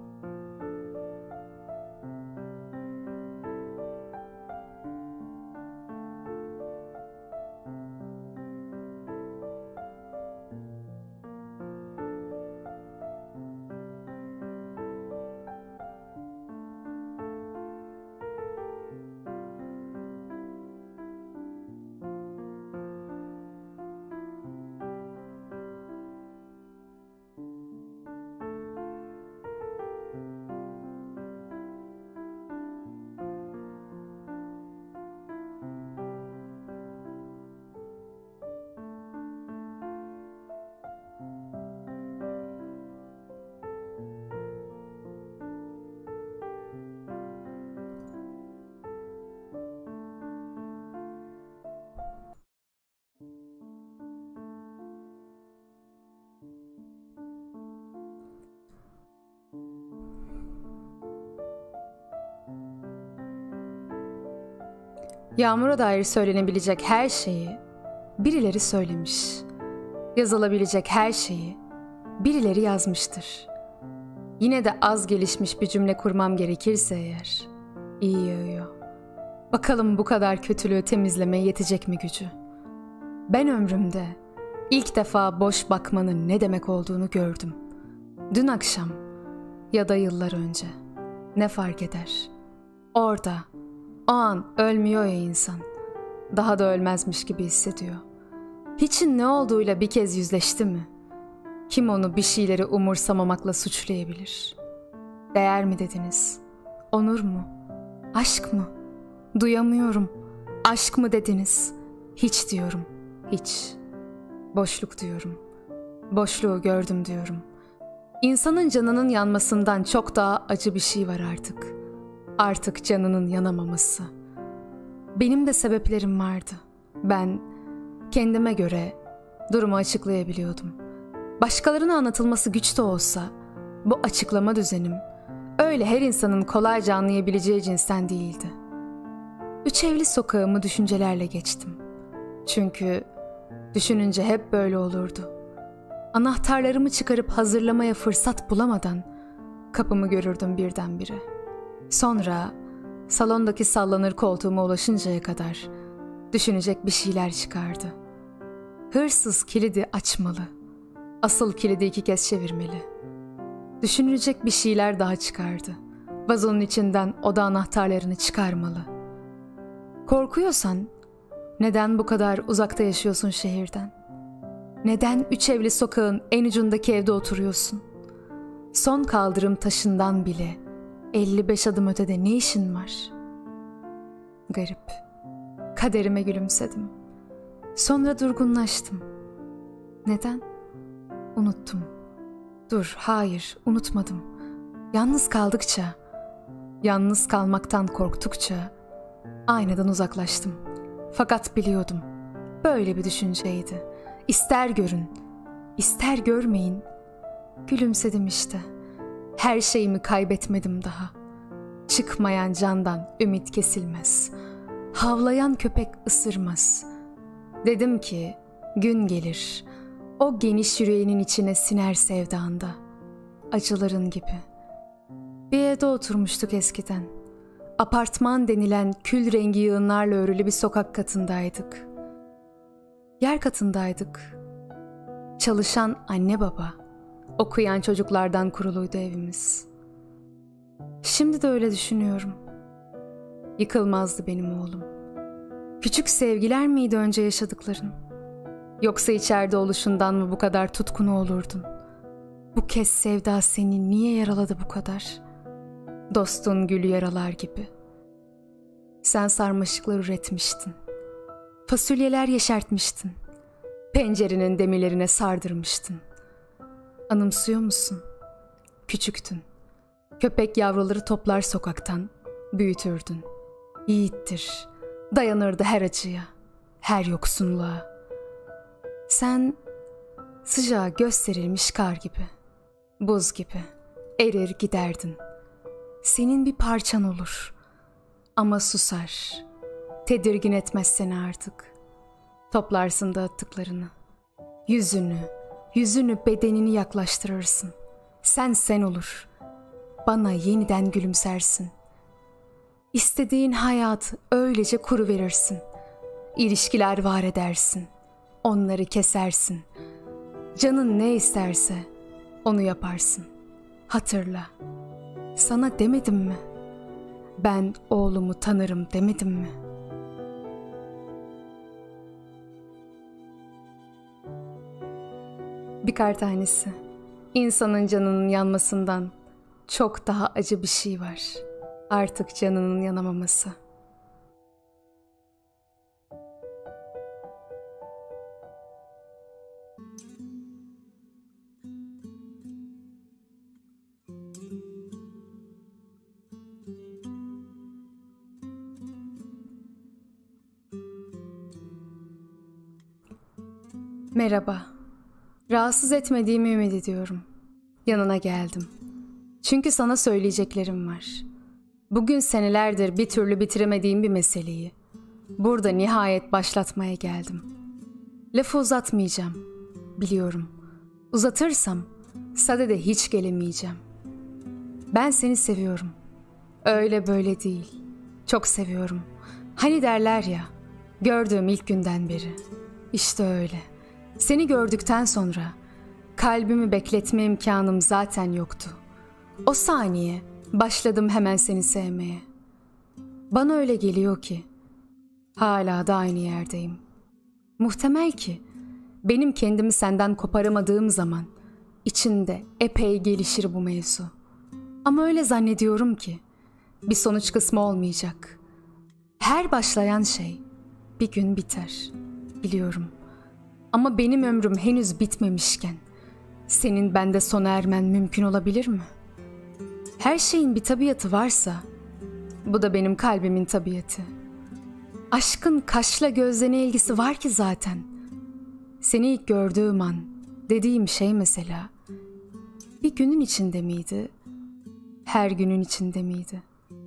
Yağmura dair söylenebilecek her şeyi birileri söylemiş. Yazılabilecek her şeyi birileri yazmıştır. Yine de az gelişmiş bir cümle kurmam gerekirse eğer, iyi yağıyor. Bakalım bu kadar kötülüğü temizlemeye yetecek mi gücü? Ben ömrümde ilk defa boş bakmanın ne demek olduğunu gördüm. Dün akşam ya da yıllar önce. Ne fark eder? Orada, o an ölmüyor ya insan. Daha da ölmezmiş gibi hissediyor. Hiçin ne olduğuyla bir kez yüzleşti mi? Kim onu bir şeyleri umursamamakla suçlayabilir? Değer mi dediniz? Onur mu? Aşk mı? Duyamıyorum. Aşk mı dediniz? Hiç diyorum. Hiç. Boşluk diyorum. Boşluğu gördüm diyorum. İnsanın canının yanmasından çok daha acı bir şey var artık. Artık canının yanamaması. Benim de sebeplerim vardı. Ben kendime göre durumu açıklayabiliyordum. Başkalarına anlatılması güç de olsa bu açıklama düzenim öyle her insanın kolayca anlayabileceği cinsten değildi. Üç evli sokağımı düşüncelerle geçtim. Çünkü düşününce hep böyle olurdu. Anahtarlarımı çıkarıp hazırlamaya fırsat bulamadan kapımı görürdüm birdenbire. Sonra salondaki sallanır koltuğuma ulaşıncaya kadar düşünecek bir şeyler çıkardı. Hırsız kilidi açmalı. Asıl kilidi 2 kez çevirmeli. Düşünülecek bir şeyler daha çıkardı. Vazonun içinden oda anahtarlarını çıkarmalı. Korkuyorsan neden bu kadar uzakta yaşıyorsun şehirden? Neden 3 evli sokağın en ucundaki evde oturuyorsun? Son kaldırım taşından bile 55 adım ötede ne işin var? Garip. Kaderime gülümsedim. Sonra durgunlaştım. Neden? Unuttum. Dur, hayır, unutmadım. Yalnız kaldıkça, yalnız kalmaktan korktukça aynadan uzaklaştım. Fakat biliyordum. Böyle bir düşünceydi. İster görün, ister görmeyin. Gülümsedim işte. Her şeyimi kaybetmedim daha. Çıkmayan candan ümit kesilmez. Havlayan köpek ısırmaz. Dedim ki gün gelir. O geniş yüreğinin içine siner sevdanda. Acıların gibi. Bir evde oturmuştuk eskiden. Apartman denilen kül rengi yığınlarla örülü bir sokak katındaydık. Yer katındaydık. Çalışan anne baba, okuyan çocuklardan kuruluydu evimiz. Şimdi de öyle düşünüyorum. Yıkılmazdı benim oğlum. Küçük sevgiler miydi önce yaşadıkların? Yoksa içeride oluşundan mı bu kadar tutkunu olurdun? Bu kez sevda seni niye yaraladı bu kadar? Dostun gülü yaralar gibi. Sen sarmaşıklar üretmiştin. Fasulyeler yeşertmiştin. Pencerenin demirlerine sardırmıştın. Anımsıyor musun? Küçüktün. Köpek yavruları toplar sokaktan, büyütürdün. Yiğittir, dayanırdı her acıya, her yoksunluğa. Sen sıcağa gösterilmiş kar gibi, buz gibi erir giderdin. Senin bir parçan olur ama susar, tedirgin etmez seni artık. Toplarsın dağıttıklarını, yüzünü bedenini yaklaştırırsın. Sen olur, bana yeniden gülümsersin. İstediğin hayatı öylece kuruverirsin. İlişkiler var edersin, onları kesersin. Canın ne isterse onu yaparsın. Hatırla, sana demedim mi? Ben oğlumu tanırım demedim mi? Bir kar tanesi. İnsanın canının yanmasından çok daha acı bir şey var. Artık canının yanamaması. Merhaba. Rahatsız etmediğimi ümit ediyorum. Yanına geldim. Çünkü sana söyleyeceklerim var. Bugün senelerdir bir türlü bitiremediğim bir meseleyi burada nihayet başlatmaya geldim. Lafı uzatmayacağım. Biliyorum. Uzatırsam sadede hiç gelemeyeceğim. Ben seni seviyorum. Öyle böyle değil. Çok seviyorum. Hani derler ya, gördüğüm ilk günden beri. İşte öyle. Seni gördükten sonra kalbimi bekletme imkanım zaten yoktu. O saniye başladım hemen seni sevmeye. Bana öyle geliyor ki hala da aynı yerdeyim. Muhtemel ki benim kendimi senden koparamadığım zaman içinde epey gelişir bu mevzu. Ama öyle zannediyorum ki bir sonuç kısmı olmayacak. Her başlayan şey bir gün biter. Biliyorum. Ama benim ömrüm henüz bitmemişken senin bende sona ermen mümkün olabilir mi? Her şeyin bir tabiatı varsa bu da benim kalbimin tabiatı. Aşkın kaşla gözle ne ilgisi var ki zaten? Seni ilk gördüğüm an dediğim şey mesela bir günün içinde miydi? Her günün içinde miydi?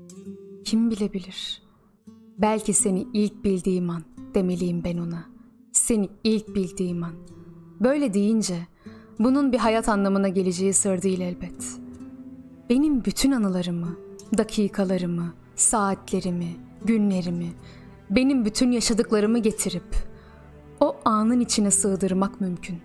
Kim bilebilir? Belki seni ilk bildiğim an demeliyim ben ona. Seni ilk bildiğim an. Böyle deyince bunun bir hayat anlamına geleceği sır değil elbet. Benim bütün anılarımı, dakikalarımı, saatlerimi, günlerimi, benim bütün yaşadıklarımı getirip o anın içine sığdırmak mümkün.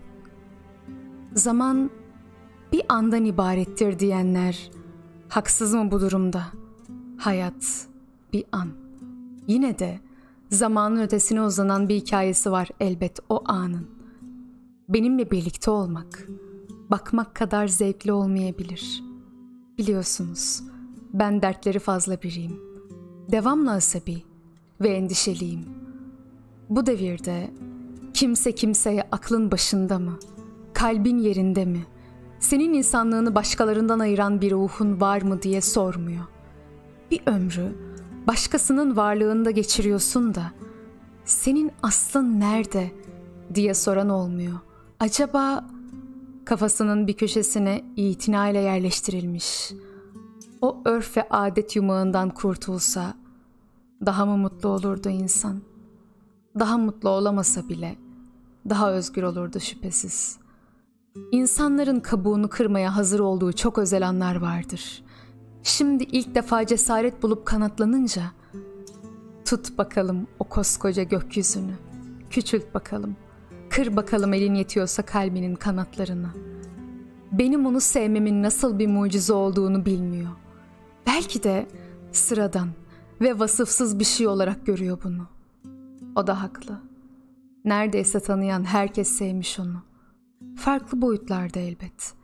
Zaman bir andan ibarettir diyenler haksız mı bu durumda? Hayat bir an. Yine de zamanın ötesine uzanan bir hikayesi var elbet o anın. Benimle birlikte olmak, bakmak kadar zevkli olmayabilir. Biliyorsunuz, ben dertleri fazla biriyim. Devamlı asabi ve endişeliyim. Bu devirde kimse kimseye aklın başında mı, kalbin yerinde mi, senin insanlığını başkalarından ayıran bir ruhun var mı diye sormuyor. Bir ömrü başkasının varlığında geçiriyorsun da senin aslın nerede diye soran olmuyor. Acaba kafasının bir köşesine itinayla yerleştirilmiş, o örf ve adet yumağından kurtulsa daha mı mutlu olurdu insan? Daha mutlu olamasa bile daha özgür olurdu şüphesiz. İnsanların kabuğunu kırmaya hazır olduğu çok özel anlar vardır. Şimdi ilk defa cesaret bulup kanatlanınca tut bakalım o koskoca gökyüzünü, küçült bakalım, kır bakalım elin yetiyorsa kalbinin kanatlarını. Benim onu sevmemin nasıl bir mucize olduğunu bilmiyor. Belki de sıradan ve vasıfsız bir şey olarak görüyor bunu. O da haklı. Neredeyse tanıyan herkes sevmiş onu. Farklı boyutlarda elbet.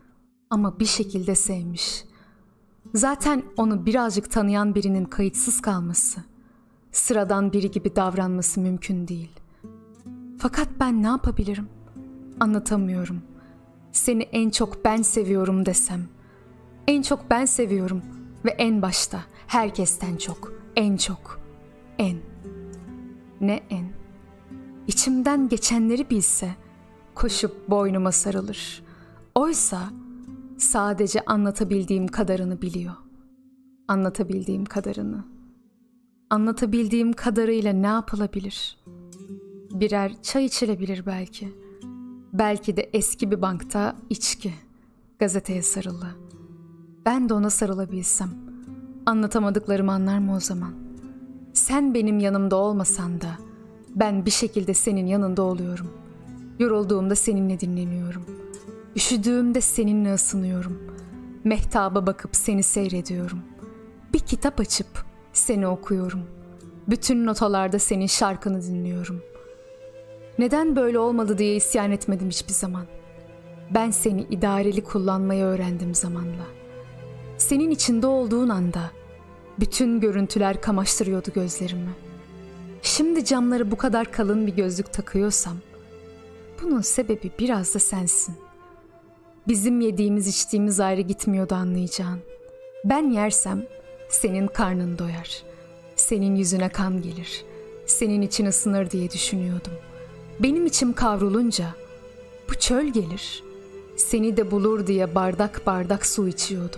Ama bir şekilde sevmiş. Zaten onu birazcık tanıyan birinin kayıtsız kalması, sıradan biri gibi davranması mümkün değil. Fakat ben ne yapabilirim? Anlatamıyorum. Seni en çok ben seviyorum desem. En çok ben seviyorum ve en başta, herkesten çok, en çok, en. Ne en? İçimden geçenleri bilse, koşup boynuma sarılır. Oysa sadece anlatabildiğim kadarını biliyor. Anlatabildiğim kadarını. Anlatabildiğim kadarıyla ne yapılabilir? Birer çay içilebilir belki. Belki de eski bir bankta içki, gazeteye sarılı. Ben de ona sarılabilsem, anlatamadıklarımı anlar mı o zaman? Sen benim yanımda olmasan da, ben bir şekilde senin yanında oluyorum. Yorulduğumda seninle dinleniyorum. Üşüdüğümde seninle ısınıyorum. Mehtaba bakıp seni seyrediyorum. Bir kitap açıp seni okuyorum. Bütün notalarda senin şarkını dinliyorum. Neden böyle olmadı diye isyan etmedim hiçbir zaman. Ben seni idareli kullanmayı öğrendim zamanla. Senin içinde olduğun anda bütün görüntüler kamaştırıyordu gözlerimi. Şimdi camları bu kadar kalın bir gözlük takıyorsam, bunun sebebi biraz da sensin. Bizim yediğimiz içtiğimiz ayrı gitmiyordu anlayacağın. Ben yersem senin karnın doyar. Senin yüzüne kan gelir. Senin için ısınır diye düşünüyordum. Benim içim kavrulunca bu çöl gelir. Seni de bulur diye bardak bardak su içiyordum.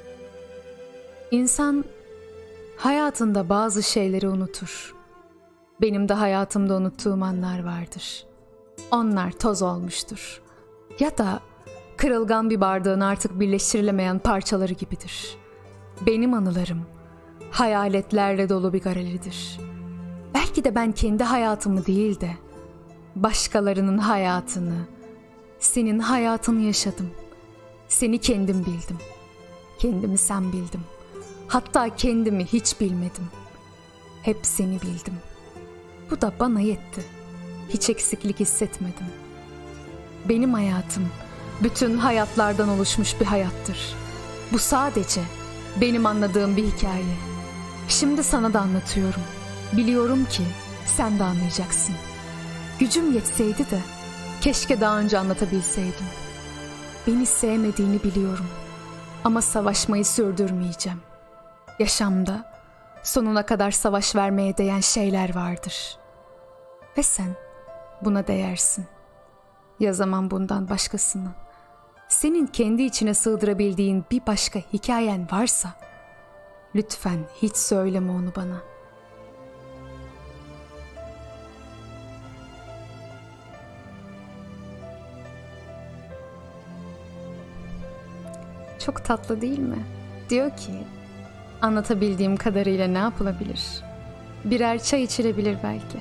İnsan hayatında bazı şeyleri unutur. Benim de hayatımda unuttuğum anlar vardır. Onlar toz olmuştur. Ya da kırılgan bir bardağın artık birleştirilemeyen parçaları gibidir. Benim anılarım hayaletlerle dolu bir galeridir. Belki de ben kendi hayatımı değil de başkalarının hayatını, senin hayatını yaşadım. Seni kendim bildim. Kendimi sen bildim. Hatta kendimi hiç bilmedim. Hep seni bildim. Bu da bana yetti. Hiç eksiklik hissetmedim. Benim hayatım bütün hayatlardan oluşmuş bir hayattır. Bu sadece benim anladığım bir hikaye. Şimdi sana da anlatıyorum. Biliyorum ki sen de anlayacaksın. Gücüm yetseydi de keşke daha önce anlatabilseydim. Beni sevmediğini biliyorum. Ama savaşmayı sürdürmeyeceğim. Yaşamda sonuna kadar savaş vermeye değen şeyler vardır. Ve sen buna değersin. Yazamam bundan başkasını. Senin kendi içine sığdırabildiğin bir başka hikayen varsa, lütfen hiç söyleme onu bana. Çok tatlı değil mi? Diyor ki, anlatabildiğim kadarıyla ne yapılabilir? Birer çay içilebilir belki.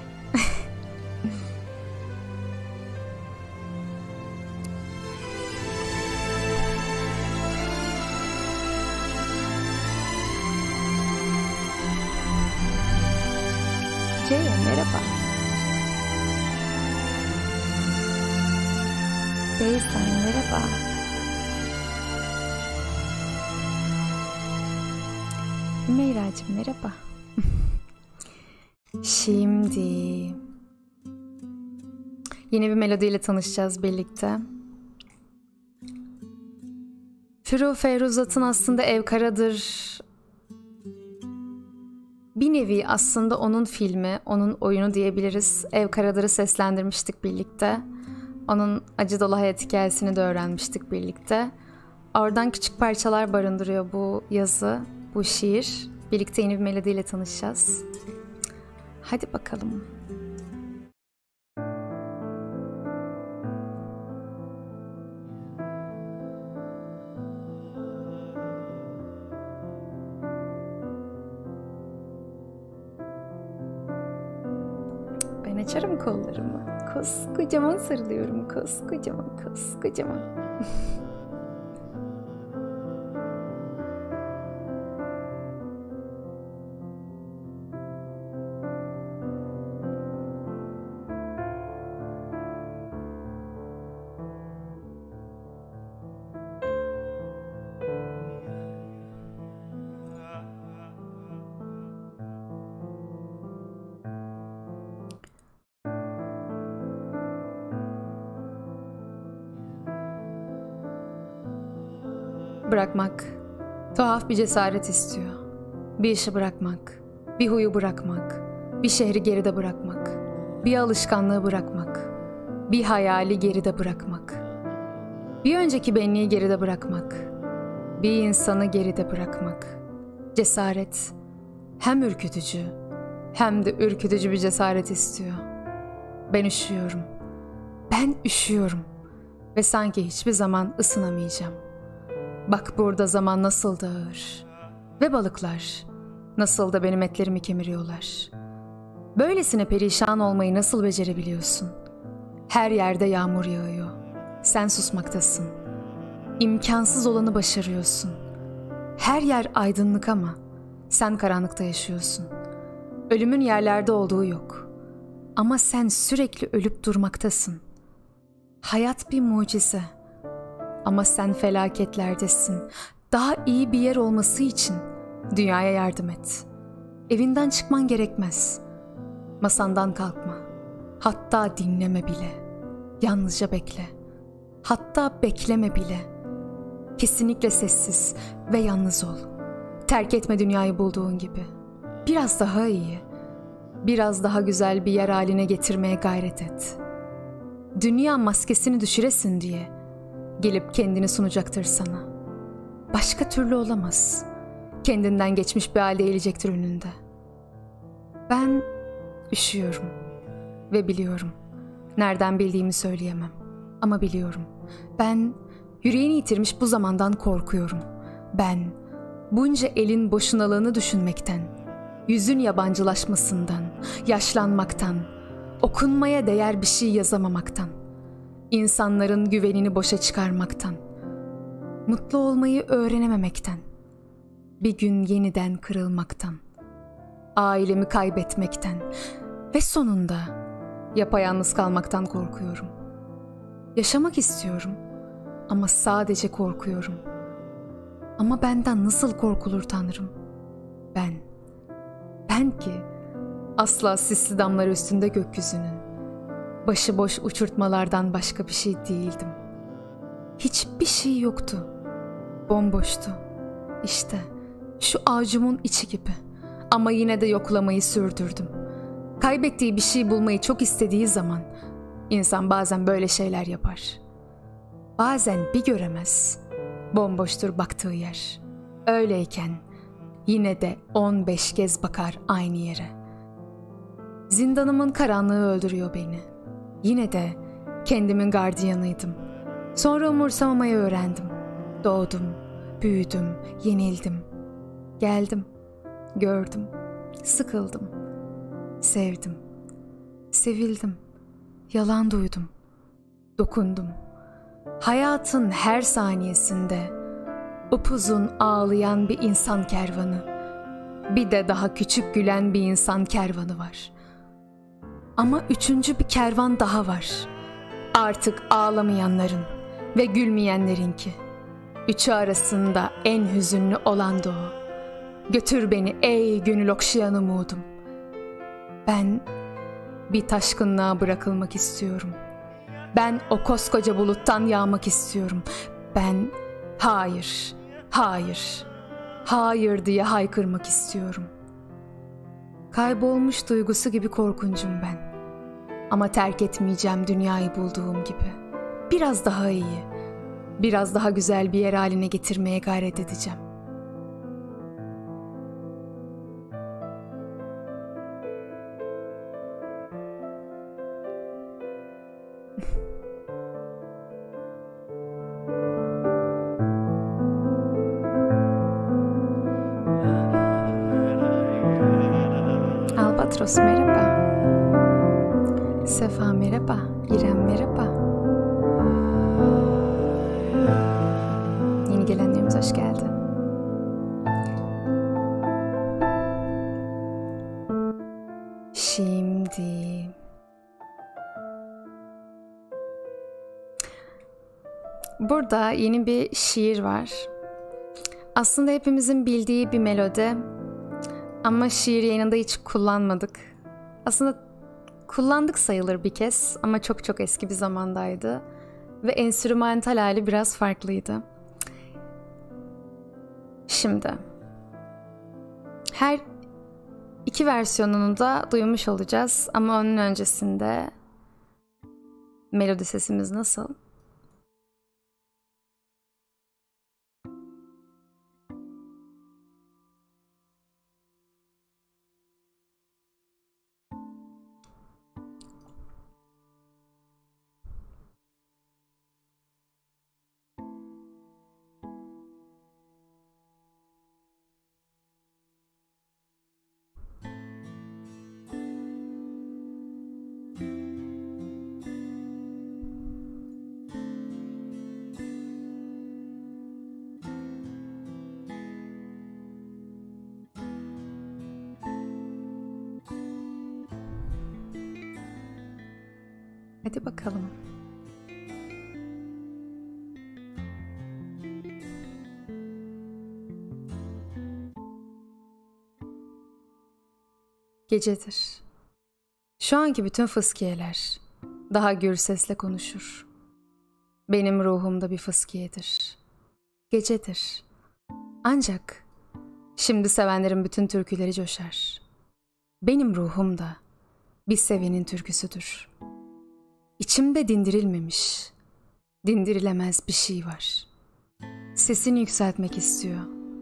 Ceyhan merhaba. Beysan merhaba. Meyracığım merhaba. Şimdi yeni bir melodiyle tanışacağız birlikte. Firu Feyruzat'ın aslında Ev Karadır bir nevi aslında onun filmi, onun oyunu diyebiliriz. Ev Karadır'ı seslendirmiştik birlikte. Onun acı dolu hayat hikayesini de öğrenmiştik birlikte. Oradan küçük parçalar barındırıyor bu yazı, bu şiir. Birlikte yeni bir melodiyle tanışacağız. Hadi bakalım. Ben açarım kollarımı. Koskocaman sarılıyorum. Koskocaman. Bırakmak tuhaf bir cesaret istiyor. Bir işi bırakmak, bir huyu bırakmak, bir şehri geride bırakmak, bir alışkanlığı bırakmak, bir hayali geride bırakmak, bir önceki benliği geride bırakmak, bir insanı geride bırakmak. Cesaret hem ürkütücü hem de ürkütücü bir cesaret istiyor. Ben üşüyorum. Ben üşüyorum ve sanki hiçbir zaman ısınamayacağım. Bak burada zaman nasıl da ağır ve balıklar nasıl da benim etlerimi kemiriyorlar. Böylesine perişan olmayı nasıl becerebiliyorsun? Her yerde yağmur yağıyor. Sen susmaktasın. İmkansız olanı başarıyorsun. Her yer aydınlık ama sen karanlıkta yaşıyorsun. Ölümün yerlerde olduğu yok. Ama sen sürekli ölüp durmaktasın. Hayat bir mucize. Ama sen felaketlerdesin. Daha iyi bir yer olması için dünyaya yardım et. Evinden çıkman gerekmez. Masandan kalkma. Hatta dinleme bile. Yalnızca bekle. Hatta bekleme bile. Kesinlikle sessiz ve yalnız ol. Terk etme dünyayı bulduğun gibi. Biraz daha iyi, biraz daha güzel bir yer haline getirmeye gayret et. Dünya maskesini düşüresin diye gelip kendini sunacaktır sana. Başka türlü olamaz. Kendinden geçmiş bir halde eğilecektir önünde. Ben üşüyorum ve biliyorum. Nereden bildiğimi söyleyemem ama biliyorum. Ben yüreğini yitirmiş bu zamandan korkuyorum. Ben bunca elin boşunalığını düşünmekten, yüzün yabancılaşmasından, yaşlanmaktan, okunmaya değer bir şey yazamamaktan, insanların güvenini boşa çıkarmaktan, mutlu olmayı öğrenememekten, bir gün yeniden kırılmaktan, ailemi kaybetmekten ve sonunda yapayalnız kalmaktan korkuyorum. Yaşamak istiyorum ama sadece korkuyorum. Ama benden nasıl korkulur Tanrım? Ben ki asla sisli damlar üstünde gökyüzünün, başıboş uçurtmalardan başka bir şey değildim. Hiçbir şey yoktu. Bomboştu. İşte şu avucumun içi gibi. Ama yine de yoklamayı sürdürdüm. Kaybettiği bir şey bulmayı çok istediği zaman insan bazen böyle şeyler yapar. Bazen bir göremez. Bomboştur baktığı yer. Öyleyken yine de 15 kez bakar aynı yere. Zindanımın karanlığı öldürüyor beni. Yine de kendimin gardiyanıydım. Sonra umursamamayı öğrendim. Doğdum, büyüdüm, yenildim. Geldim, gördüm, sıkıldım, sevdim, sevildim, yalan duydum, dokundum. Hayatın her saniyesinde upuzun ağlayan bir insan kervanı, bir de daha küçük gülen bir insan kervanı var. Ama üçüncü bir kervan daha var. Artık ağlamayanların ve gülmeyenlerinki. Üçü arasında en hüzünlü olan da o. Götür beni ey gönül okşayan umudum. Ben bir taşkınlığa bırakılmak istiyorum. Ben o koskoca buluttan yağmak istiyorum. Ben hayır, hayır, hayır diye haykırmak istiyorum. Kaybolmuş duygusu gibi korkuncum ben. Ama terk etmeyeceğim dünyayı bulduğum gibi. Biraz daha iyi, biraz daha güzel bir yer haline getirmeye gayret edeceğim. Albatros merhaba. Sefa merhaba. İrem merhaba. Yeni gelenlerimiz hoş geldi. Şimdi burada yeni bir şiir var. Aslında hepimizin bildiği bir melodi ama şiir yayınında hiç kullanmadık. Aslında kullandık sayılır bir kez ama çok çok eski bir zamandaydı ve enstrümantal hali biraz farklıydı. Şimdi her iki versiyonunu da duymuş olacağız ama onun öncesinde melodi sesimiz nasıl? Hadi bakalım. Gecedir. Şu anki bütün fıskiyeler daha gür sesle konuşur. Benim ruhumda bir fıskiyedir. Gecedir. Ancak şimdi sevenlerin bütün türküleri coşar. Benim ruhumda bir sevenin türküsüdür. İçimde dindirilmemiş, dindirilemez bir şey var. Sesini yükseltmek istiyor.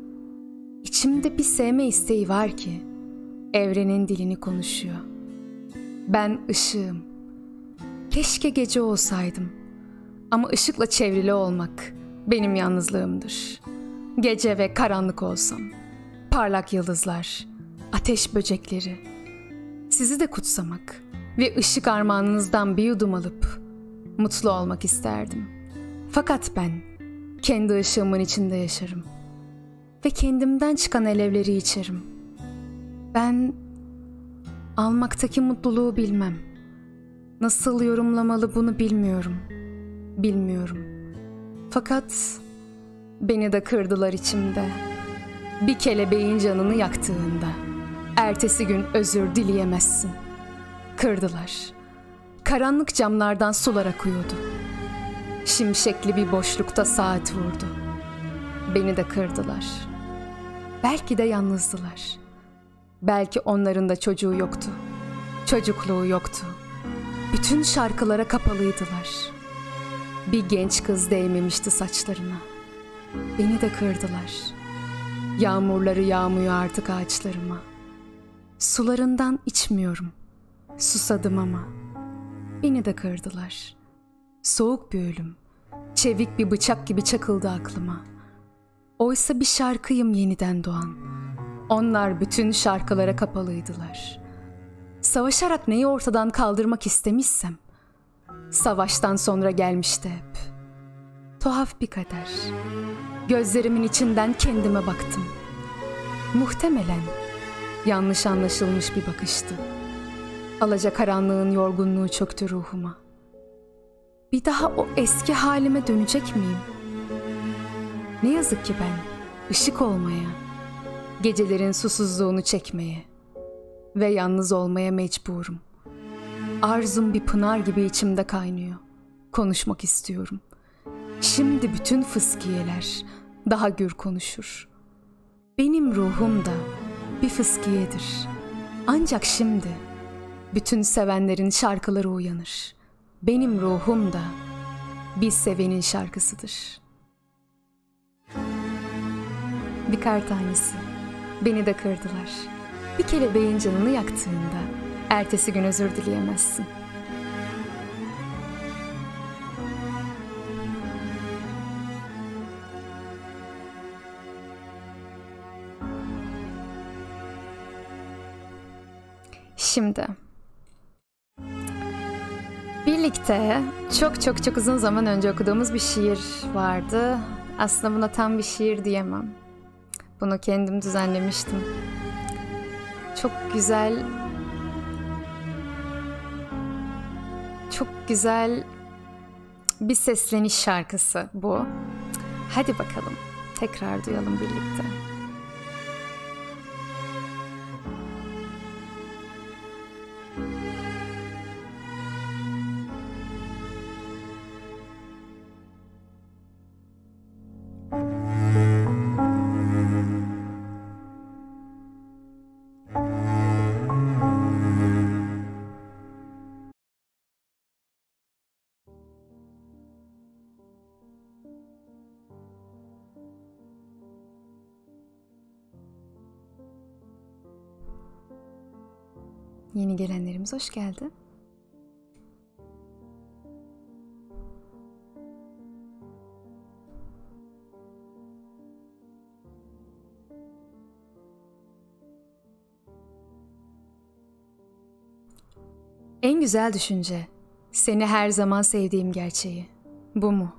İçimde bir sevme isteği var ki evrenin dilini konuşuyor. Ben ışığım. Keşke gece olsaydım. Ama ışıkla çevrili olmak benim yalnızlığımdır. Gece ve karanlık olsam. Parlak yıldızlar, ateş böcekleri. Sizi de kutsamak ve ışık armağanınızdan bir yudum alıp mutlu olmak isterdim. Fakat ben kendi ışığımın içinde yaşarım ve kendimden çıkan alevleri içerim. Ben almaktaki mutluluğu bilmem. Nasıl yorumlamalı bunu bilmiyorum. Bilmiyorum. Fakat beni de kırdılar içimde. Bir kelebeğin canını yaktığında ertesi gün özür dileyemezsin. Kırdılar. Karanlık camlardan sular akıyordu. Şimşekli bir boşlukta saat vurdu. Beni de kırdılar. Belki de yalnızdılar. Belki onların da çocuğu yoktu. Çocukluğu yoktu. Bütün şarkılara kapalıydılar. Bir genç kız değmemişti saçlarına. Beni de kırdılar. Yağmurları yağmıyor artık ağaçlarıma. Sularından içmiyorum. Susadım ama. Beni de kırdılar. Soğuk bir ölüm. Çevik bir bıçak gibi çakıldı aklıma. Oysa bir şarkıyım yeniden doğan. Onlar bütün şarkılara kapalıydılar. Savaşarak neyi ortadan kaldırmak istemişsem, savaştan sonra gelmişti hep. Tuhaf bir kader. Gözlerimin içinden kendime baktım. Muhtemelen yanlış anlaşılmış bir bakıştı. Alacakaranlığın yorgunluğu çöktü ruhuma. Bir daha o eski halime dönecek miyim? Ne yazık ki ben ışık olmaya, gecelerin susuzluğunu çekmeye ve yalnız olmaya mecburum. Arzum bir pınar gibi içimde kaynıyor. Konuşmak istiyorum. Şimdi bütün fıskiyeler daha gür konuşur. Benim ruhum da bir fıskiyedir. Ancak şimdi bütün sevenlerin şarkıları uyanır. Benim ruhum da bir sevenin şarkısıdır. Bir kar tanesi. Beni de kırdılar. Bir kelebeğin canını yaktığında ertesi gün özür dileyemezsin. Şimdi birlikte çok uzun zaman önce okuduğumuz bir şiir vardı. Aslında buna tam bir şiir diyemem. Bunu kendim düzenlemiştim. Çok güzel bir sesleniş şarkısı bu. Hadi bakalım tekrar duyalım birlikte. Yeni gelenlerimiz hoş geldi. En güzel düşünce, seni her zaman sevdiğim gerçeği. Bu mu?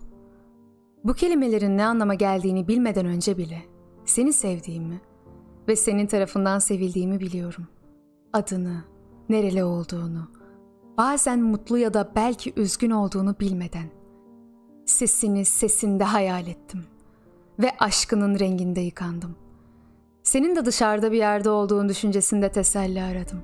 Bu kelimelerin ne anlama geldiğini bilmeden önce bile seni sevdiğimi ve senin tarafından sevildiğimi biliyorum. Adını, nereli olduğunu, bazen mutlu ya da belki üzgün olduğunu bilmeden. Sesini sesinde hayal ettim ve aşkının renginde yıkandım. Senin de dışarıda bir yerde olduğun düşüncesinde teselli aradım.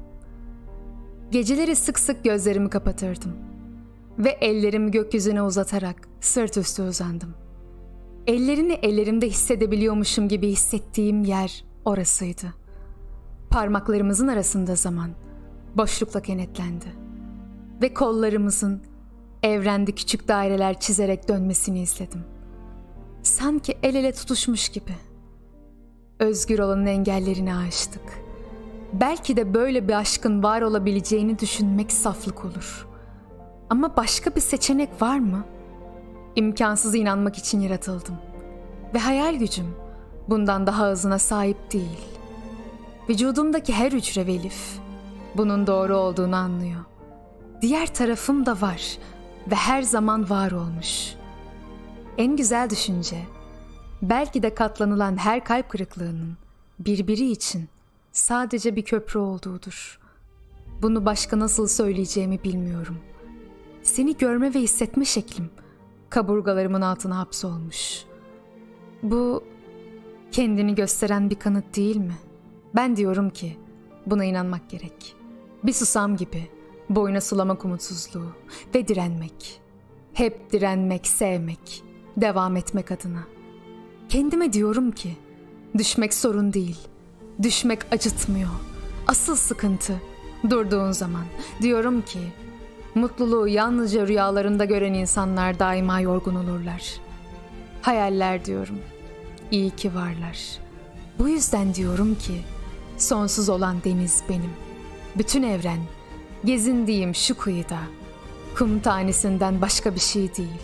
Geceleri sık sık gözlerimi kapatırdım ve ellerimi gökyüzüne uzatarak sırt üstü uzandım. Ellerini ellerimde hissedebiliyormuşum gibi hissettiğim yer orasıydı. Parmaklarımızın arasında zaman boşlukla kenetlendi ve kollarımızın evrende küçük daireler çizerek dönmesini izledim. Sanki el ele tutuşmuş gibi. Özgür olanın engellerini aştık. Belki de böyle bir aşkın var olabileceğini düşünmek saflık olur. Ama başka bir seçenek var mı? İmkansız inanmak için yaratıldım. Ve hayal gücüm bundan daha azına sahip değil. Vücudumdaki her hücre ve lif bunun doğru olduğunu anlıyor. Diğer tarafım da var ve her zaman var olmuş. En güzel düşünce, belki de katlanılan her kalp kırıklığının birbiri için sadece bir köprü olduğudur. Bunu başka nasıl söyleyeceğimi bilmiyorum. Seni görme ve hissetme şeklim kaburgalarımın altına hapsolmuş. Bu kendini gösteren bir kanıt değil mi? Ben diyorum ki buna inanmak gerek. Bir susam gibi boyuna sulamak umutsuzluğu ve direnmek. Hep direnmek, sevmek, devam etmek adına. Kendime diyorum ki düşmek sorun değil. Düşmek acıtmıyor. Asıl sıkıntı durduğun zaman. Diyorum ki mutluluğu yalnızca rüyalarında gören insanlar daima yorgun olurlar. Hayaller diyorum. İyi ki varlar. Bu yüzden diyorum ki sonsuz olan deniz benim. Bütün evren gezindiğim şu kıyıda kum tanesinden başka bir şey değil.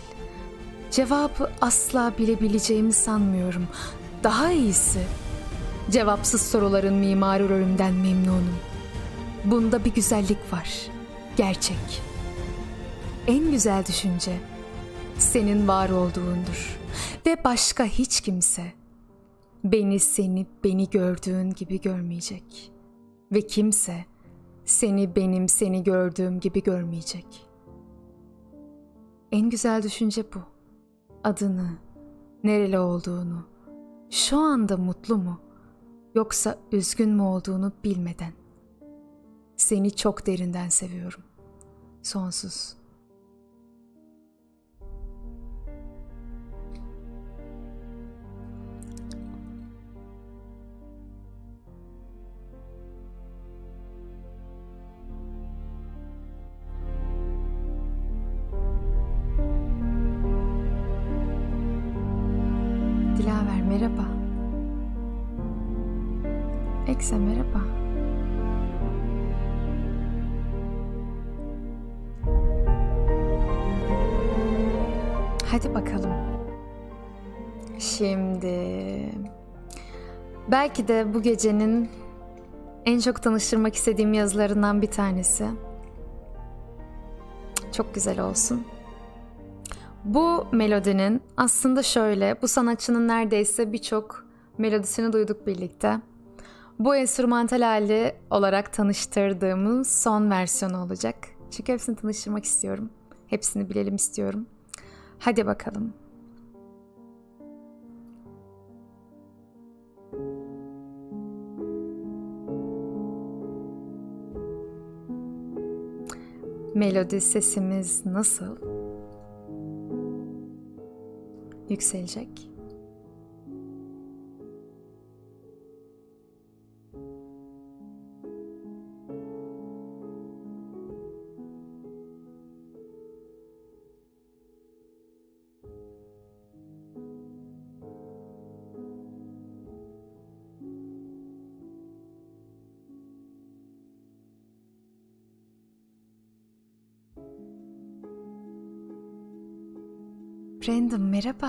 Cevabı asla bilebileceğimi sanmıyorum. Daha iyisi, cevapsız soruların mimarı rolümden memnunum. Bunda bir güzellik var. Gerçek. En güzel düşünce senin var olduğundur. Ve başka hiç kimse beni seni beni gördüğün gibi görmeyecek. Ve kimse seni benim seni gördüğüm gibi görmeyecek. En güzel düşünce bu. Adını, nereli olduğunu, şu anda mutlu mu yoksa üzgün mü olduğunu bilmeden. Seni çok derinden seviyorum. Sonsuz. Dilaver merhaba. Ekse merhaba. Hadi bakalım. Şimdi belki de bu gecenin en çok tanıştırmak istediğim yazılarından bir tanesi. Çok güzel olsun. Bu melodinin aslında şöyle, bu sanatçının neredeyse birçok melodisini duyduk birlikte. Bu enstrümantal hali olarak tanıştırdığımız son versiyonu olacak. Çünkü hepsini tanıştırmak istiyorum. Hepsini bilelim istiyorum. Hadi bakalım. Melodi sesimiz nasıl? Yükselecek. Brandon merhaba.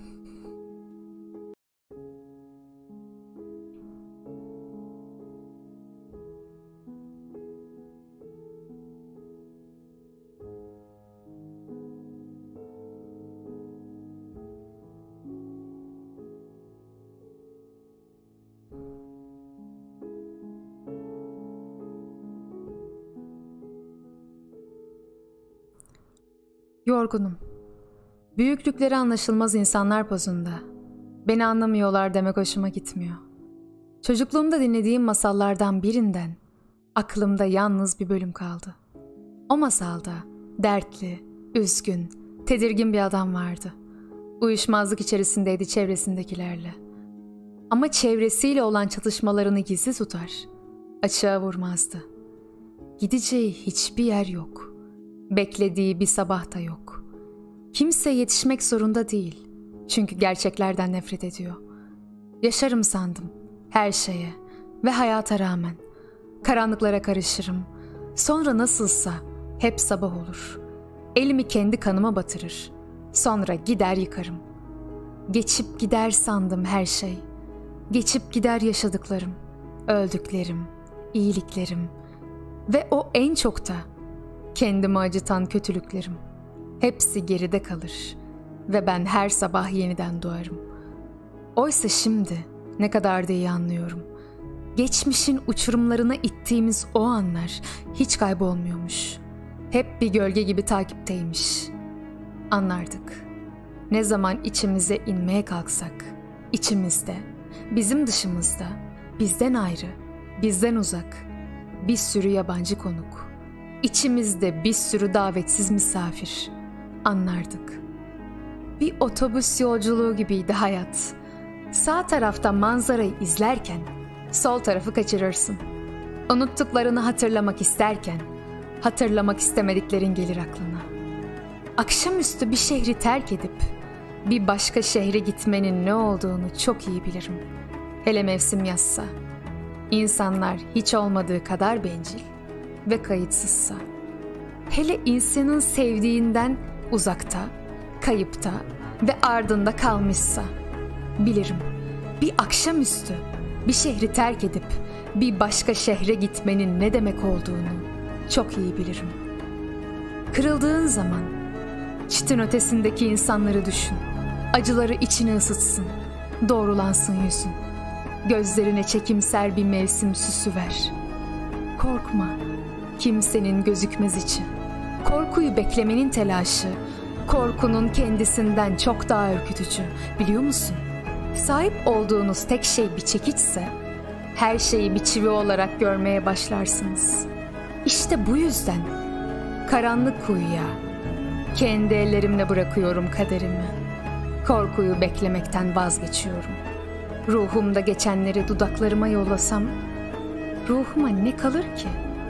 Yorgunum. Büyüklükleri anlaşılmaz insanlar pozunda. Beni anlamıyorlar demek hoşuma gitmiyor. Çocukluğumda dinlediğim masallardan birinden aklımda yalnız bir bölüm kaldı. O masalda dertli, üzgün, tedirgin bir adam vardı. Uyuşmazlık içerisindeydi çevresindekilerle. Ama çevresiyle olan çatışmalarını gizli tutar, açığa vurmazdı. Gideceği hiçbir yer yok. Beklediği bir sabah da yok. Kimseye yetişmek zorunda değil. Çünkü gerçeklerden nefret ediyor. Yaşarım sandım her şeye ve hayata rağmen. Karanlıklara karışırım. Sonra nasılsa hep sabah olur. Elimi kendi kanıma batırır. Sonra gider yıkarım. Geçip gider sandım her şey. Geçip gider yaşadıklarım, öldüklerim, iyiliklerim ve o en çok da kendimi acıtan kötülüklerim. Hepsi geride kalır ve ben her sabah yeniden doğarım. Oysa şimdi ne kadar da iyi anlıyorum. Geçmişin uçurumlarına ittiğimiz o anlar hiç kaybolmuyormuş. Hep bir gölge gibi takipteymiş. Anlardık. Ne zaman içimize inmeye kalksak, içimizde, bizim dışımızda, bizden ayrı, bizden uzak, bir sürü yabancı konuk, içimizde bir sürü davetsiz misafir, anlardık. Bir otobüs yolculuğu gibiydi hayat. Sağ tarafta manzarayı izlerken, sol tarafı kaçırırsın. Unuttuklarını hatırlamak isterken, hatırlamak istemediklerin gelir aklına. Akşamüstü bir şehri terk edip, bir başka şehre gitmenin ne olduğunu çok iyi bilirim. Hele mevsim yazsa. İnsanlar hiç olmadığı kadar bencil ve kayıtsızsa. Hele insanın sevdiğinden uzakta, kayıpta ve ardında kalmışsa. Bilirim, bir akşamüstü bir şehri terk edip bir başka şehre gitmenin ne demek olduğunu çok iyi bilirim. Kırıldığın zaman çitin ötesindeki insanları düşün. Acıları içine ısıtsın, doğrulansın yüzün. Gözlerine çekimser bir mevsim süsü ver. Korkma, kimsenin gözükmez içi. Korkuyu beklemenin telaşı, korkunun kendisinden çok daha ürkütücü. Biliyor musun? Sahip olduğunuz tek şey bir çekiçse, her şeyi bir çivi olarak görmeye başlarsınız. İşte bu yüzden karanlık kuyuya kendi ellerimle bırakıyorum kaderimi. Korkuyu beklemekten vazgeçiyorum. Ruhumda geçenleri dudaklarıma yollasam, ruhuma ne kalır ki?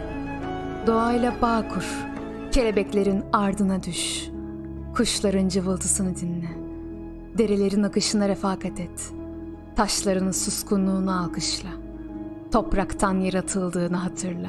Doğayla bağ kur, kelebeklerin ardına düş, kuşların cıvıltısını dinle, derelerin akışına refakat et, taşların suskunluğunu alkışla, topraktan yaratıldığını hatırla.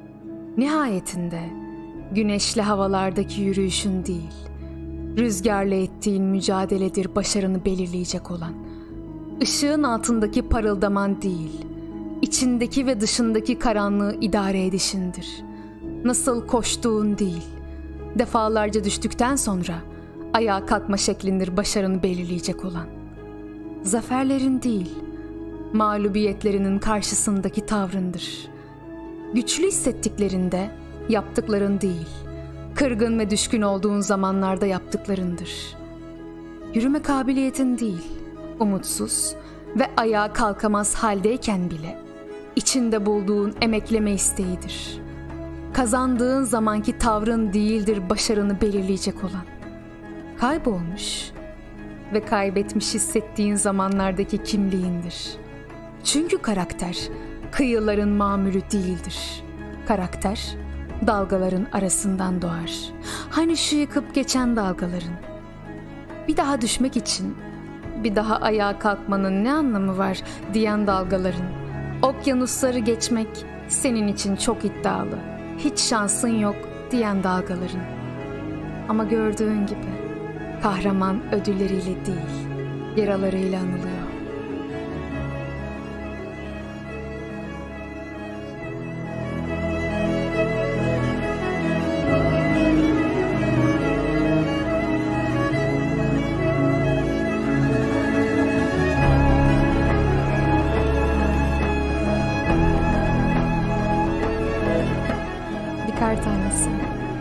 Nihayetinde güneşli havalardaki yürüyüşün değil, rüzgarla ettiğin mücadeledir başarını belirleyecek olan. Işığın altındaki parıldaman değil, içindeki ve dışındaki karanlığı idare edişindir. Nasıl koştuğun değil, defalarca düştükten sonra ayağa kalkma şeklindir başarını belirleyecek olan. Zaferlerin değil, mağlubiyetlerinin karşısındaki tavrındır. Güçlü hissettiklerinde yaptıkların değil, kırgın ve düşkün olduğun zamanlarda yaptıklarındır. Yürüme kabiliyetin değil, umutsuz ve ayağa kalkamaz haldeyken bile içinde bulduğun emekleme isteğidir. Kazandığın zamanki tavrın değildir başarını belirleyecek olan. Kaybolmuş ve kaybetmiş hissettiğin zamanlardaki kimliğindir. Çünkü karakter kıyıların mamülü değildir. Karakter dalgaların arasından doğar. Hani şu yıkıp geçen dalgaların. Bir daha düşmek için bir daha ayağa kalkmanın ne anlamı var diyen dalgaların. Okyanusları geçmek senin için çok iddialı. Hiç şansın yok diyen dalgaların. Ama gördüğün gibi Kahraman ödülleriyle değil, yaralarıyla anılıyor. Bir kar tanesi.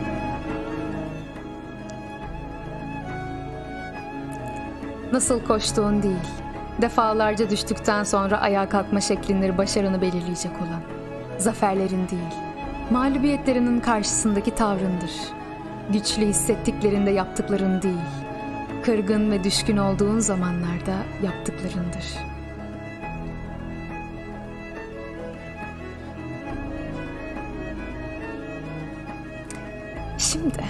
Nasıl koştuğun değil, defalarca düştükten sonra ayağa kalkma şeklindir başarını belirleyecek olan. Zaferlerin değil, mağlubiyetlerinin karşısındaki tavrındır. Güçlü hissettiklerinde yaptıkların değil, kırgın ve düşkün olduğun zamanlarda yaptıklarındır. Şimdi...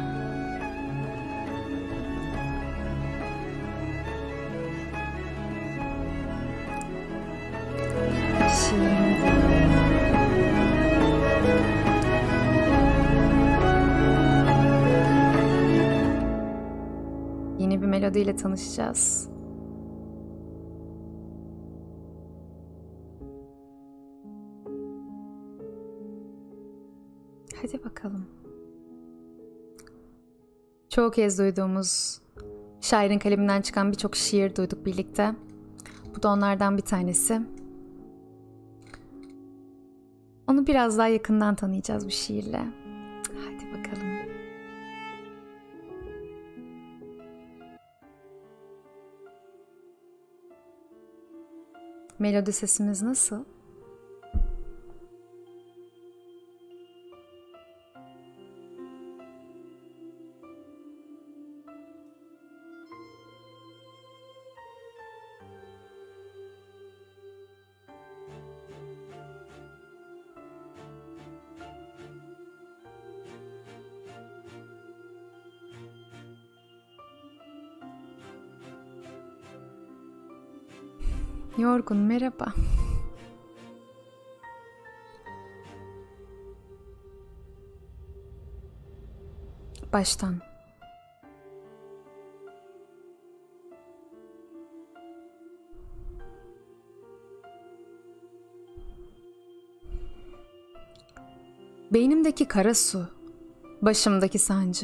Yeni bir melodiyle tanışacağız. Hadi bakalım. Çoğu kez duyduğumuz, şairin kaleminden çıkan birçok şiir duyduk birlikte. Bu da onlardan bir tanesi. Onu biraz daha yakından tanıyacağız bu şiirle. Hadi bakalım. Melodi sesimiz nasıl? Yorgun, merhaba. Baştan. Beynimdeki kara su, başımdaki sancı,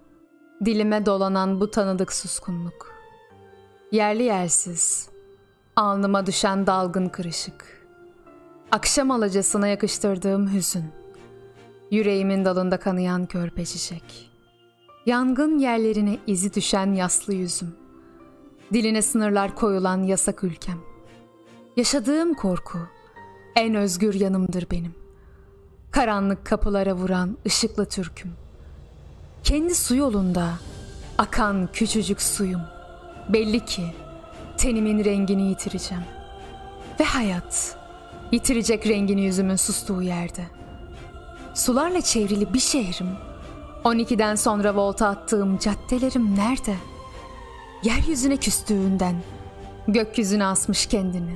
dilime dolanan bu tanıdık suskunluk, yerli yersiz, alnıma düşen dalgın kırışık, akşam alacasına yakıştırdığım hüzün, yüreğimin dalında kanayan körpe çiçek, yangın yerlerine izi düşen yaslı yüzüm, diline sınırlar koyulan yasak ülkem, yaşadığım korku, en özgür yanımdır benim, karanlık kapılara vuran ışıklı türküm, kendi su yolunda akan küçücük suyum, belli ki tenimin rengini yitireceğim. Ve hayat yitirecek rengini yüzümün sustuğu yerde. Sularla çevrili bir şehrim, 12'den sonra volta attığım caddelerim nerede? Yeryüzüne küstüğünden gökyüzüne asmış kendini.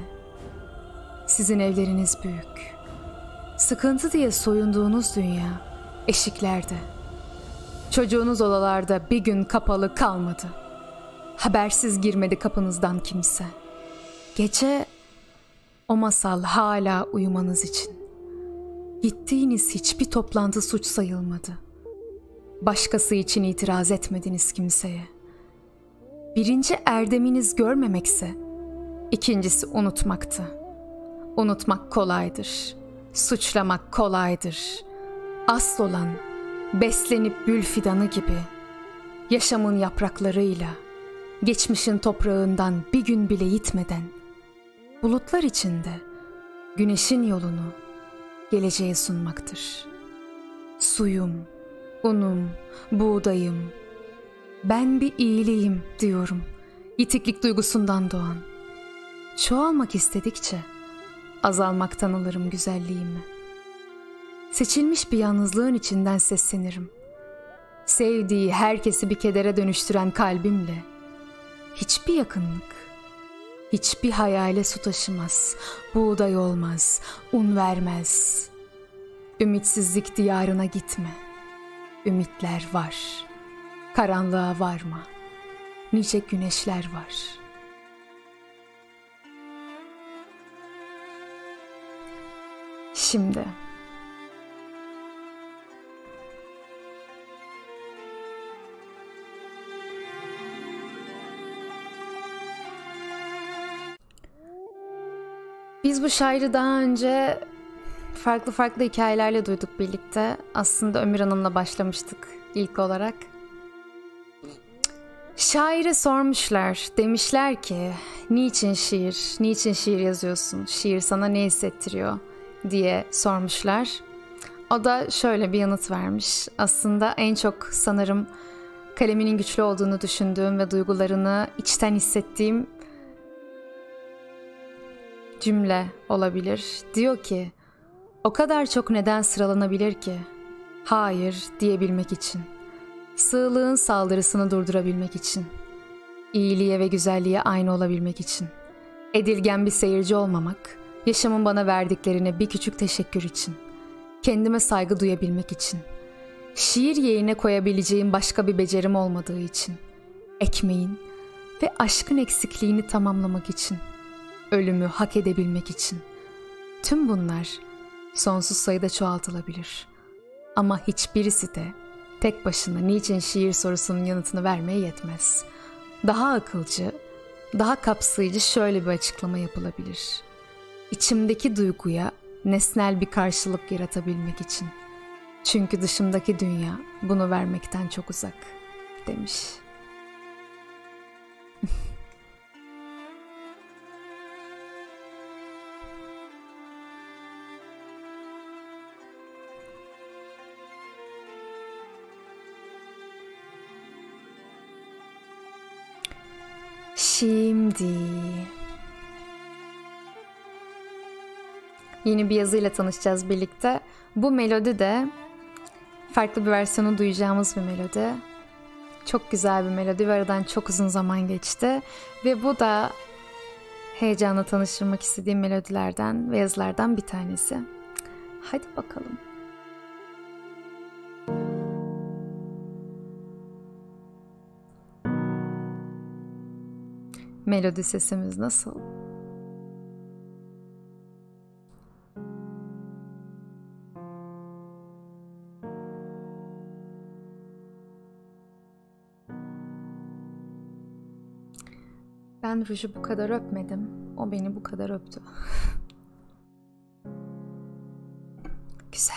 Sizin evleriniz büyük. Sıkıntı diye soyunduğunuz dünya eşiklerde. Çocuğunuz odalarda bir gün kapalı kalmadı. Habersiz girmedi kapınızdan kimse. Gece o masal hala uyumanız için. Gittiğiniz hiçbir toplantı suç sayılmadı. Başkası için itiraz etmediniz kimseye. Birinci erdeminiz görmemekse, ikincisi unutmaktı. Unutmak kolaydır, suçlamak kolaydır. Asıl olan beslenip gül fidanı gibi, yaşamın yapraklarıyla, geçmişin toprağından bir gün bile yitmeden, bulutlar içinde güneşin yolunu geleceğe sunmaktır. Suyum, unum, buğdayım, ben bir iyiliğim diyorum, yitiklik duygusundan doğan. Çoğalmak istedikçe azalmaktan alırım güzelliğimi. Seçilmiş bir yalnızlığın içinden seslenirim. Sevdiği herkesi bir kedere dönüştüren kalbimle, hiçbir yakınlık, hiçbir hayale su taşımaz, buğday olmaz, un vermez. Ümitsizlik diyarına gitme, ümitler var, karanlığa varma, nice güneşler var. Şimdi biz bu şairi daha önce farklı hikayelerle duyduk birlikte. Aslında Ömür Hanım'la başlamıştık ilk olarak. Şaire sormuşlar, demişler ki niçin şiir yazıyorsun, şiir sana ne hissettiriyor diye sormuşlar. O da şöyle bir yanıt vermiş. Aslında en çok sanırım kaleminin güçlü olduğunu düşündüğüm ve duygularını içten hissettiğim cümle olabilir. Diyor ki, o kadar çok neden sıralanabilir ki, hayır diyebilmek için, sığlığın saldırısını durdurabilmek için, iyiliğe ve güzelliğe aynı olabilmek için, edilgen bir seyirci olmamak, yaşamın bana verdiklerine bir küçük teşekkür için, kendime saygı duyabilmek için, şiir yerine koyabileceğim başka bir becerim olmadığı için, ekmeğin ve aşkın eksikliğini tamamlamak için, ölümü hak edebilmek için. Tüm bunlar sonsuz sayıda çoğaltılabilir. Ama hiçbirisi de tek başına niçin şiir sorusunun yanıtını vermeye yetmez. Daha akılcı, daha kapsayıcı şöyle bir açıklama yapılabilir. İçimdeki duyguya nesnel bir karşılık yaratabilmek için. Çünkü dışımdaki dünya bunu vermekten çok uzak, demiş. Şimdi yeni bir yazıyla tanışacağız birlikte. Bu melodi de farklı bir versiyonu duyacağımız bir melodi. Çok güzel bir melodi ve aradan çok uzun zaman geçti. Ve bu da heyecanla tanıştırmak istediğim melodilerden ve yazılardan bir tanesi. Hadi bakalım. Melodi sesimiz nasıl? Ben ruju bu kadar öpmedim. O beni bu kadar öptü. Güzel.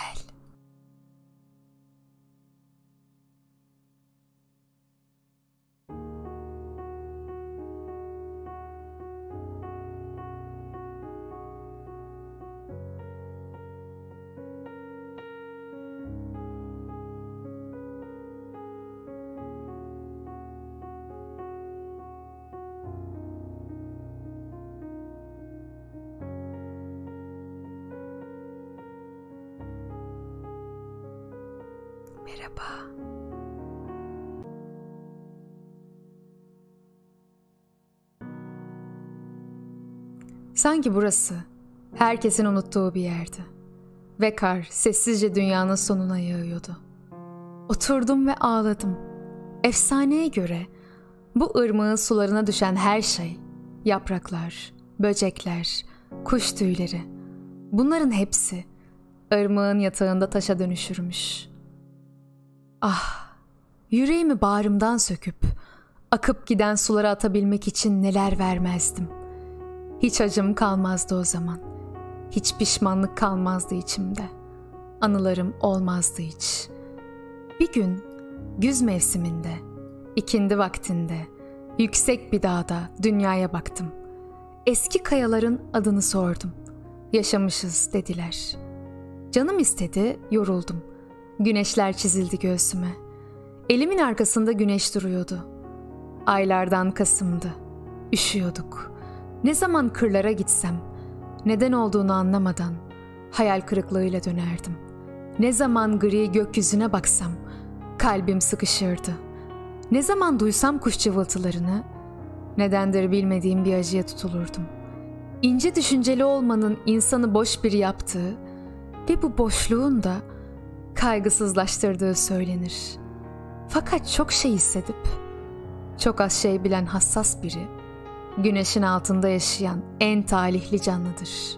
Merhaba. Sanki burası herkesin unuttuğu bir yerdi. Ve kar sessizce dünyanın sonuna yağıyordu. Oturdum ve ağladım. Efsaneye göre bu ırmağın sularına düşen her şey, yapraklar, böcekler, kuş tüyleri, bunların hepsi ırmağın yatağında taşa dönüşürmüş. Ah, yüreğimi bağrımdan söküp akıp giden sulara atabilmek için neler vermezdim. Hiç acım kalmazdı o zaman. Hiç pişmanlık kalmazdı içimde. Anılarım olmazdı hiç. Bir gün güz mevsiminde, ikindi vaktinde, yüksek bir dağda dünyaya baktım. Eski kayaların adını sordum. Yaşamışız dediler. Canım istedi, yoruldum. Güneşler çizildi göğsüme. Elimin arkasında güneş duruyordu. Aylardan Kasım'dı. Üşüyorduk. Ne zaman kırlara gitsem, neden olduğunu anlamadan hayal kırıklığıyla dönerdim. Ne zaman gri gökyüzüne baksam kalbim sıkışırdı. Ne zaman duysam kuş cıvıltılarını, nedendir bilmediğim bir acıya tutulurdum. İnce düşünceli olmanın insanı boş biri yaptığı ve bu boşluğun da kaygısızlaştırdığı söylenir. Fakat çok şey hissedip Çok az şey bilen hassas biri, güneşin altında yaşayan en talihli canlıdır.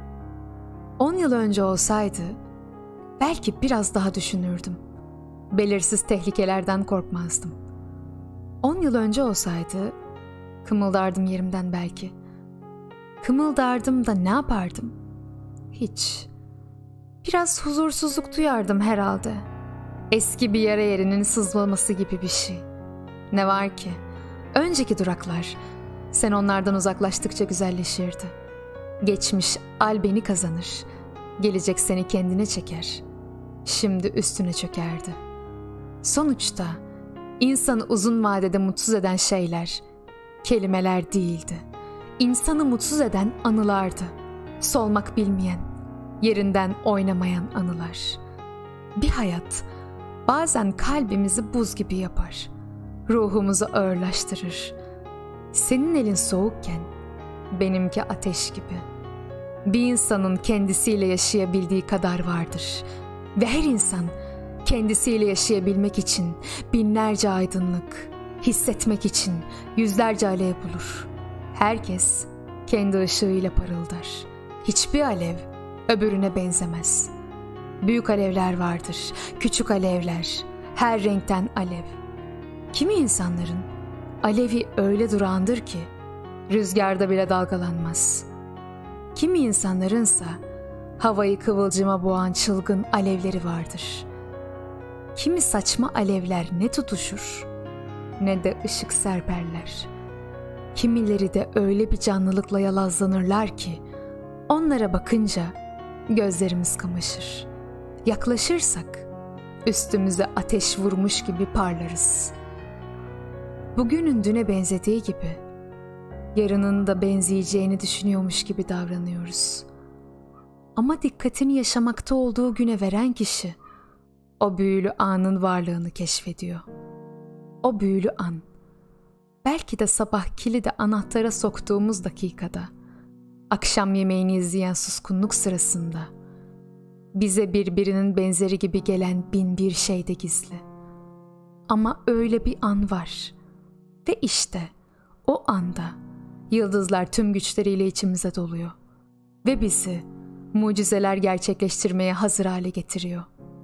10 yıl önce olsaydı, belki biraz daha düşünürdüm. Belirsiz tehlikelerden korkmazdım. 10 yıl önce olsaydı, kımıldardım yerimden belki. Kımıldardım da ne yapardım? Hiç. Biraz huzursuzluk duyardım herhalde. Eski bir yara yerinin sızlaması gibi bir şey. Ne var ki? Önceki duraklar, sen onlardan uzaklaştıkça güzelleşirdi. Geçmiş albeni kazanır, gelecek seni kendine çeker. Şimdi üstüne çökerdi. Sonuçta insanı uzun vadede mutsuz eden şeyler, kelimeler değildi. İnsanı mutsuz eden anılardı. Solmak bilmeyen, yerinden oynamayan anılar. Bir hayat bazen kalbimizi buz gibi yapar. Ruhumuzu ağırlaştırır. Senin elin soğukken benimki ateş gibi. Bir insanın kendisiyle yaşayabildiği kadar vardır. Ve her insan kendisiyle yaşayabilmek için binlerce aydınlık, hissetmek için yüzlerce alev bulur. Herkes kendi ışığıyla parıldar. Hiçbir alev öbürüne benzemez. Büyük alevler vardır, küçük alevler, her renkten alev. Kimi insanların alevi öyle durağandır ki rüzgarda bile dalgalanmaz. Kimi insanlarınsa havayı kıvılcıma boğan çılgın alevleri vardır. Kimi saçma alevler ne tutuşur ne de ışık serperler. Kimileri de öyle bir canlılıkla yalazlanırlar ki onlara bakınca gözlerimiz kamaşır. Yaklaşırsak üstümüze ateş vurmuş gibi parlarız. Bugünün düne benzediği gibi yarının da benzeyeceğini düşünüyormuş gibi davranıyoruz. Ama dikkatini yaşamakta olduğu güne veren kişi o büyülü anın varlığını keşfediyor. O büyülü an, belki de sabah kilidi anahtara soktuğumuz dakikada, akşam yemeğini izleyen suskunluk sırasında, bize birbirinin benzeri gibi gelen bin bir şey de gizli. Ama öyle bir an var ve işte o anda yıldızlar tüm güçleriyle içimize doluyor ve bizi mucizeler gerçekleştirmeye hazır hale getiriyor.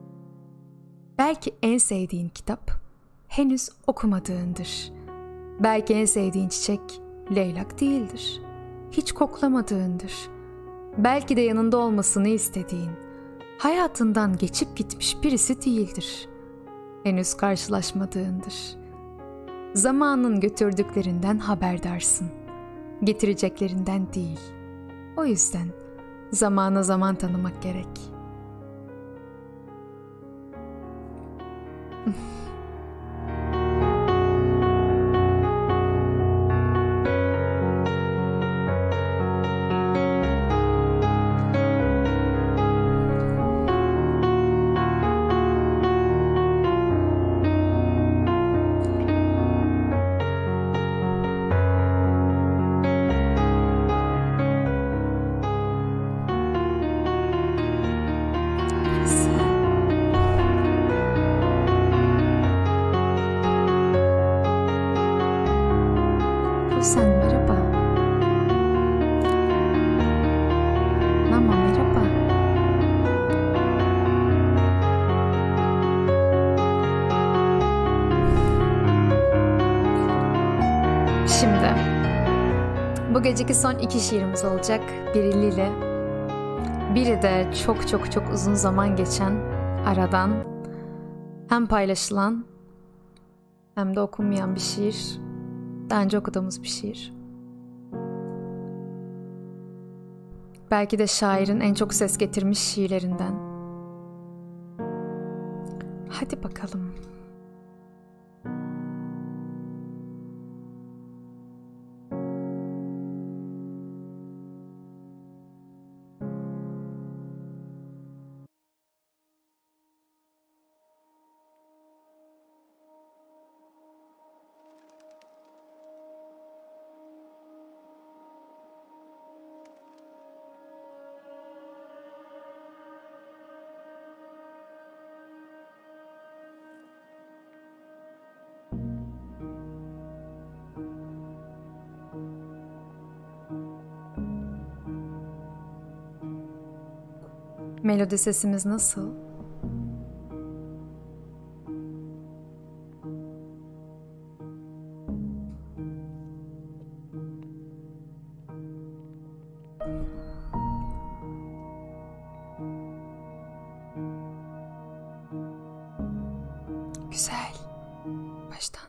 Belki en sevdiğin kitap henüz okumadığındır. Belki en sevdiğin çiçek leylak değildir. Hiç koklamadığındır. Belki de yanında olmasını istediğin, hayatından geçip gitmiş birisi değildir. Henüz karşılaşmadığındır. Zamanın götürdüklerinden haberdarsın. Getireceklerinden değil. O yüzden zamana zaman tanımak gerek. Sen merhaba. Nama merhaba. Şimdi bu geceki son 2 şiirimiz olacak. Biri Lili, biri de çok çok çok uzun zaman geçen aradan hem paylaşılan hem de okunmayan bir şiir. Daha önce okuduğumuz bir şiir. Belki de şairin en çok ses getirmiş şiirlerinden. Hadi bakalım. Melodi sesimiz nasıl? Güzel. Baştan.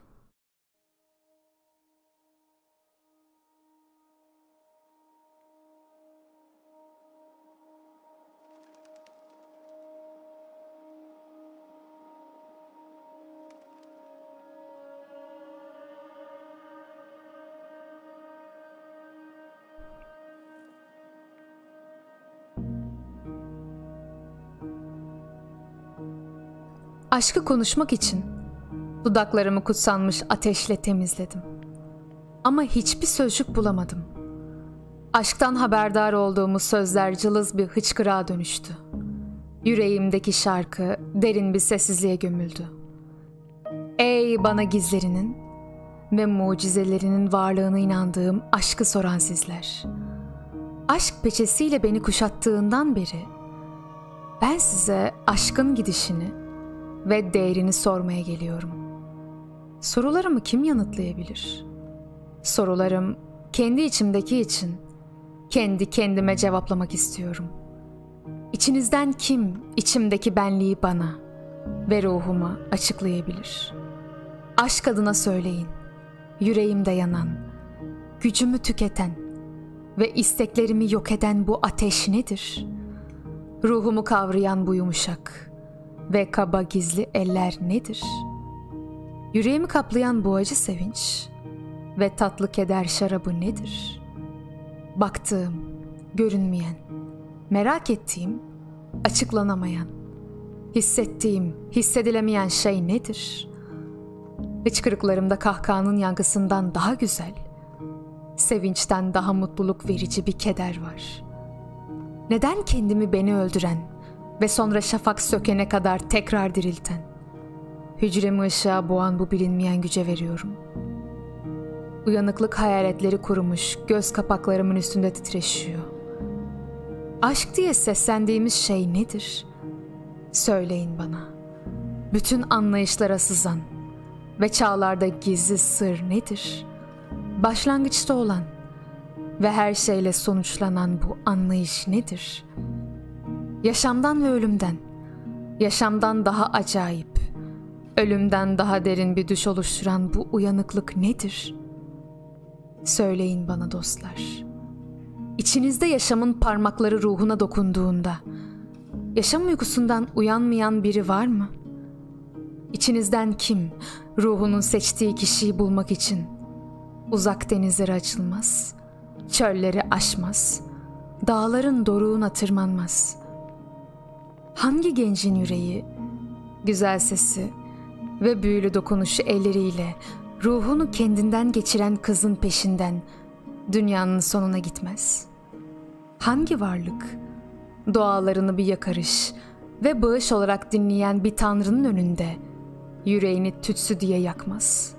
Aşkı konuşmak için dudaklarımı kutsanmış ateşle temizledim. Ama hiçbir sözcük bulamadım. Aşktan haberdar olduğumuz sözler cılız bir hıçkırığa dönüştü. Yüreğimdeki şarkı derin bir sessizliğe gömüldü. Ey bana gizlerinin ve mucizelerinin varlığına inandığım aşkı soran sizler. Aşk peçesiyle beni kuşattığından beri ben size aşkın gidişini ve değerini sormaya geliyorum. Sorularımı kim yanıtlayabilir? Sorularım kendi içimdeki için kendi kendime cevaplamak istiyorum. İçinizden kim içimdeki benliği bana ve ruhuma açıklayabilir? Aşk adına söyleyin. Yüreğimde yanan, gücümü tüketen ve isteklerimi yok eden bu ateş nedir? Ruhumu kavrayan bu yumuşak ve kaba gizli eller nedir? Yüreğimi kaplayan bu acı sevinç ve tatlı keder şarabı nedir? Baktığım, görünmeyen, merak ettiğim, açıklanamayan, hissettiğim, hissedilemeyen şey nedir? Hıçkırıklarımda kahkahanın yankısından daha güzel, sevinçten daha mutluluk verici bir keder var. Neden kendimi beni öldüren ve sonra şafak sökene kadar tekrar dirilten, hücremi ışığa boğan bu bilinmeyen güce veriyorum. Uyanıklık hayaletleri kurumuş, göz kapaklarımın üstünde titreşiyor. Aşk diye seslendiğimiz şey nedir? Söyleyin bana. Bütün anlayışlara sızan ve çağlarda gizli sır nedir? Başlangıçta olan ve her şeyle sonuçlanan bu anlayış nedir? Yaşamdan ve ölümden, yaşamdan daha acayip, ölümden daha derin bir düş oluşturan bu uyanıklık nedir? Söyleyin bana dostlar. İçinizde yaşamın parmakları ruhuna dokunduğunda, yaşam uykusundan uyanmayan biri var mı? İçinizden kim ruhunun seçtiği kişiyi bulmak için uzak denizlere açılmaz, çölleri aşmaz, dağların doruğuna tırmanmaz? Hangi gencin yüreği, güzel sesi ve büyülü dokunuşu elleriyle ruhunu kendinden geçiren kızın peşinden dünyanın sonuna gitmez? Hangi varlık dualarını bir yakarış ve bağış olarak dinleyen bir tanrının önünde yüreğini tütsü diye yakmaz?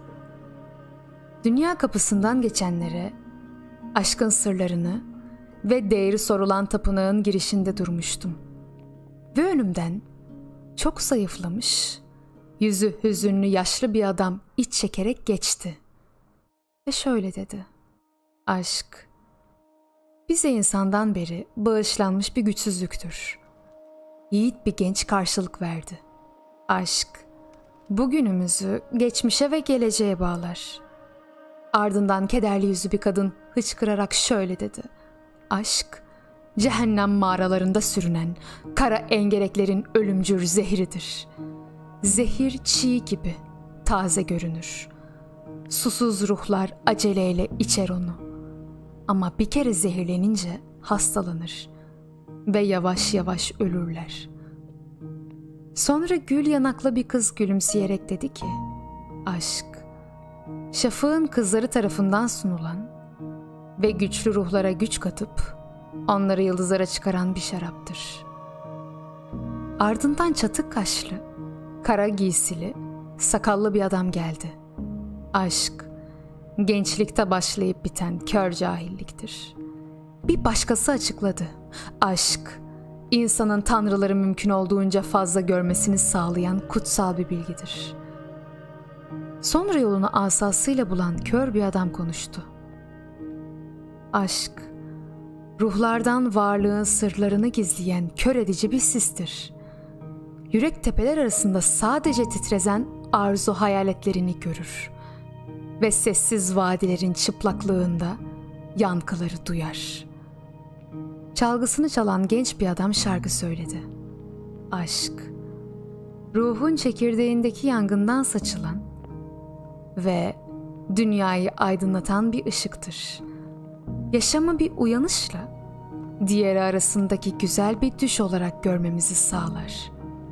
Dünya kapısından geçenlere aşkın sırlarını ve değeri sorulan tapınağın girişinde durmuştum. Ve önümden çok zayıflamış, yüzü hüzünlü yaşlı bir adam iç çekerek geçti. Ve şöyle dedi: aşk, bize insandan beri bağışlanmış bir güçsüzlüktür. Yiğit bir genç karşılık verdi. Aşk, bugünümüzü geçmişe ve geleceğe bağlar. Ardından kederli yüzlü bir kadın hıçkırarak şöyle dedi: aşk, cehennem mağaralarında sürünen kara engereklerin ölümcül zehridir. Zehir çiğ gibi taze görünür. Susuz ruhlar aceleyle içer onu. Ama bir kere zehirlenince hastalanır ve yavaş yavaş ölürler. Sonra gül yanaklı bir kız gülümseyerek dedi ki: aşk, şafağın kızları tarafından sunulan ve güçlü ruhlara güç katıp onları yıldızlara çıkaran bir şaraptır. Ardından çatık kaşlı, kara giysili, sakallı bir adam geldi. Aşk, gençlikte başlayıp biten kör cahilliktir. Bir başkası açıkladı: aşk, insanın tanrıları mümkün olduğunca fazla görmesini sağlayan kutsal bir bilgidir. Sonra yolunu asasıyla bulan kör bir adam konuştu. Aşk, ruhlardan varlığın sırlarını gizleyen kör edici bir sistir. Yürek tepeler arasında sadece titrezen arzu hayaletlerini görür ve sessiz vadilerin çıplaklığında yankıları duyar. Çalgısını çalan genç bir adam şarkı söyledi. Aşk, ruhun çekirdeğindeki yangından saçılan ve dünyayı aydınlatan bir ışıktır. Yaşamı bir uyanışla diğeri arasındaki güzel bir düş olarak görmemizi sağlar.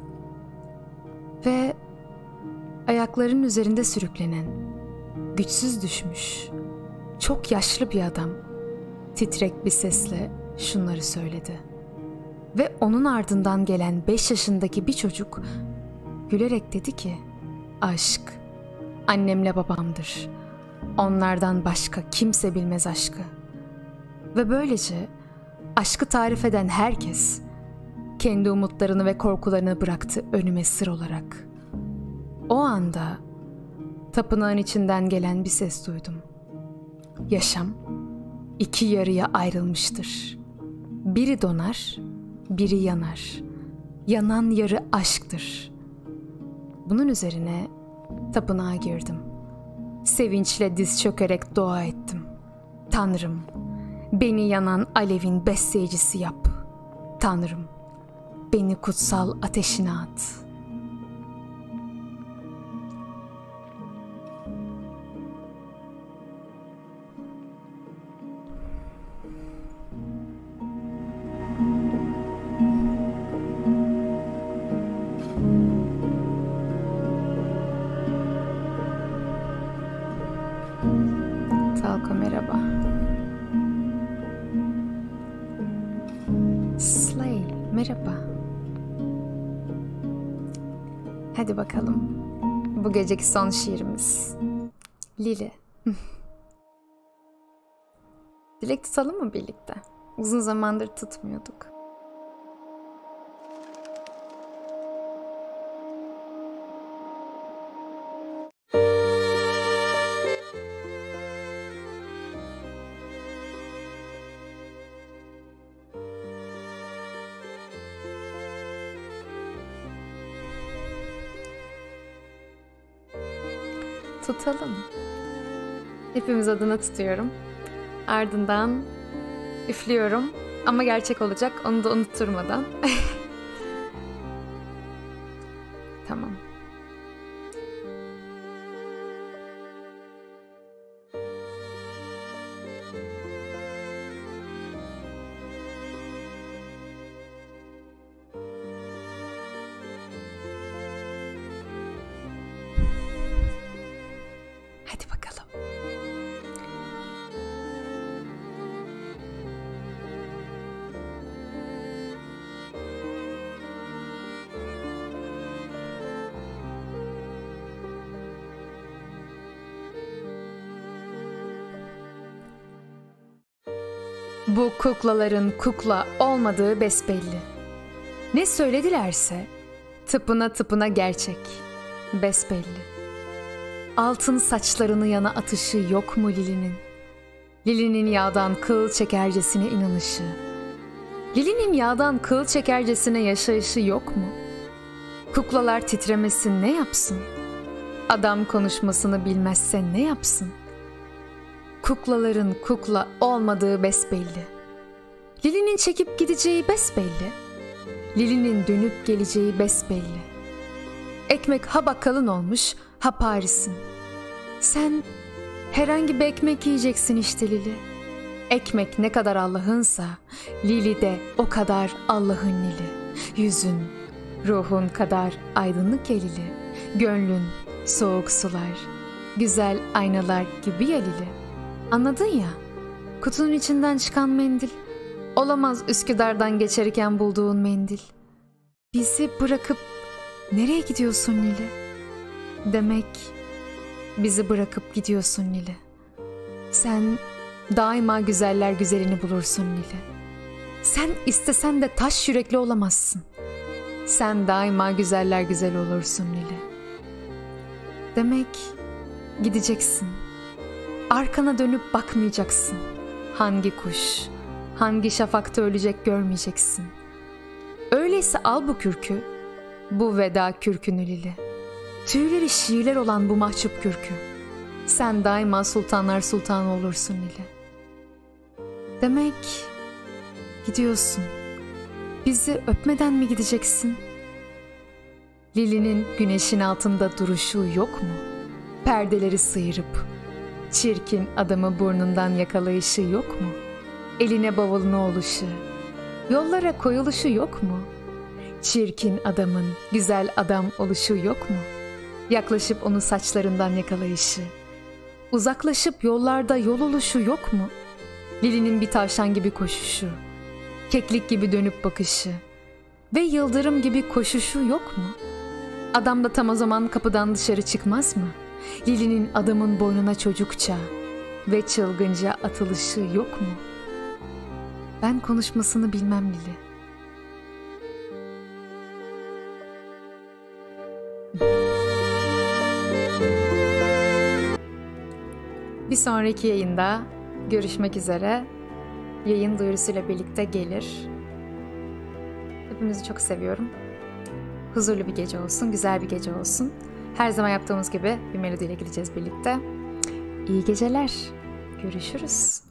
Ve ayaklarının üzerinde sürüklenen, güçsüz düşmüş, çok yaşlı bir adam titrek bir sesle şunları söyledi. Ve onun ardından gelen 5 yaşındaki bir çocuk gülerek dedi ki, aşk, annemle babamdır. Onlardan başka kimse bilmez aşkı. Ve böylece aşkı tarif eden herkes kendi umutlarını ve korkularını bıraktı önüme sır olarak. O anda tapınağın içinden gelen bir ses duydum. Yaşam 2 yarıya ayrılmıştır. Biri donar, biri yanar. Yanan yarı aşktır. Bunun üzerine tapınağa girdim. Sevinçle diz çökerek dua ettim. Tanrım, beni yanan alevin besleyicisi yap. Tanrım, beni kutsal ateşine at. Talko merhaba. Slay merhaba. Hadi bakalım. Bu geceki son şiirimiz. Lili. Dilek tutalım mı birlikte? Uzun zamandır tutmuyorduk. Tutalım. Hepimiz adına tutuyorum. Ardından üflüyorum. Ama gerçek olacak. Onu da unutturmadan. Tamam. Hadi bakalım. Bu kuklaların kukla olmadığı besbelli. Ne söyledilerse tıpına tıpına gerçek, besbelli. Altın saçlarını yana atışı yok mu Lili'nin? Lili'nin yağdan kıl çekercesine inanışı. Lili'nin yağdan kıl çekercesine yaşayışı yok mu? Kuklalar titremesin ne yapsın? Adam konuşmasını bilmezse ne yapsın? Kuklaların kukla olmadığı besbelli. Lili'nin çekip gideceği besbelli. Lili'nin dönüp geleceği besbelli. Ekmek ha bakkalın olmuş, ha Paris'in. Sen herhangi bir ekmek yiyeceksin işte Lili. Ekmek ne kadar Allah'ınsa, Lili de o kadar Allah'ın Lili. Yüzün, ruhun kadar aydınlık ya Lili. Gönlün, soğuk sular, güzel aynalar gibi ya Lili. Anladın ya, kutunun içinden çıkan mendil, olamaz Üsküdar'dan geçerken bulduğun mendil. Bizi bırakıp nereye gidiyorsun Lili? Demek bizi bırakıp gidiyorsun Lili. Sen daima güzeller güzelini bulursun Lili. Sen istesen de taş yürekli olamazsın. Sen daima güzeller güzel olursun Lili. Demek gideceksin. Arkana dönüp bakmayacaksın. Hangi kuş, hangi şafakta ölecek görmeyeceksin. Öyleyse al bu kürkü, bu veda kürkünü Lili. Tüyleri şiirler olan bu mahcup kürkü. Sen daima sultanlar sultanı olursun Lili. Demek gidiyorsun. Bizi öpmeden mi gideceksin? Lili'nin güneşin altında duruşu yok mu? Perdeleri sıyırıp çirkin adamı burnundan yakalayışı yok mu? Eline bavulunu oluşu, yollara koyuluşu yok mu? Çirkin adamın güzel adam oluşu yok mu? Yaklaşıp onu saçlarından yakalayışı, uzaklaşıp yollarda yol oluşu yok mu? Lili'nin bir tavşan gibi koşuşu, keklik gibi dönüp bakışı ve yıldırım gibi koşuşu yok mu? Adam da tam o zaman kapıdan dışarı çıkmaz mı? Lili'nin adamın boynuna çocukça ve çılgınca atılışı yok mu? Ben konuşmasını bilmem Lili. Bir sonraki yayında görüşmek üzere. Yayın duyurusuyla birlikte gelir. Hepimizi çok seviyorum. Huzurlu bir gece olsun, güzel bir gece olsun. Her zaman yaptığımız gibi bir melodiyle gideceğiz birlikte. İyi geceler. Görüşürüz.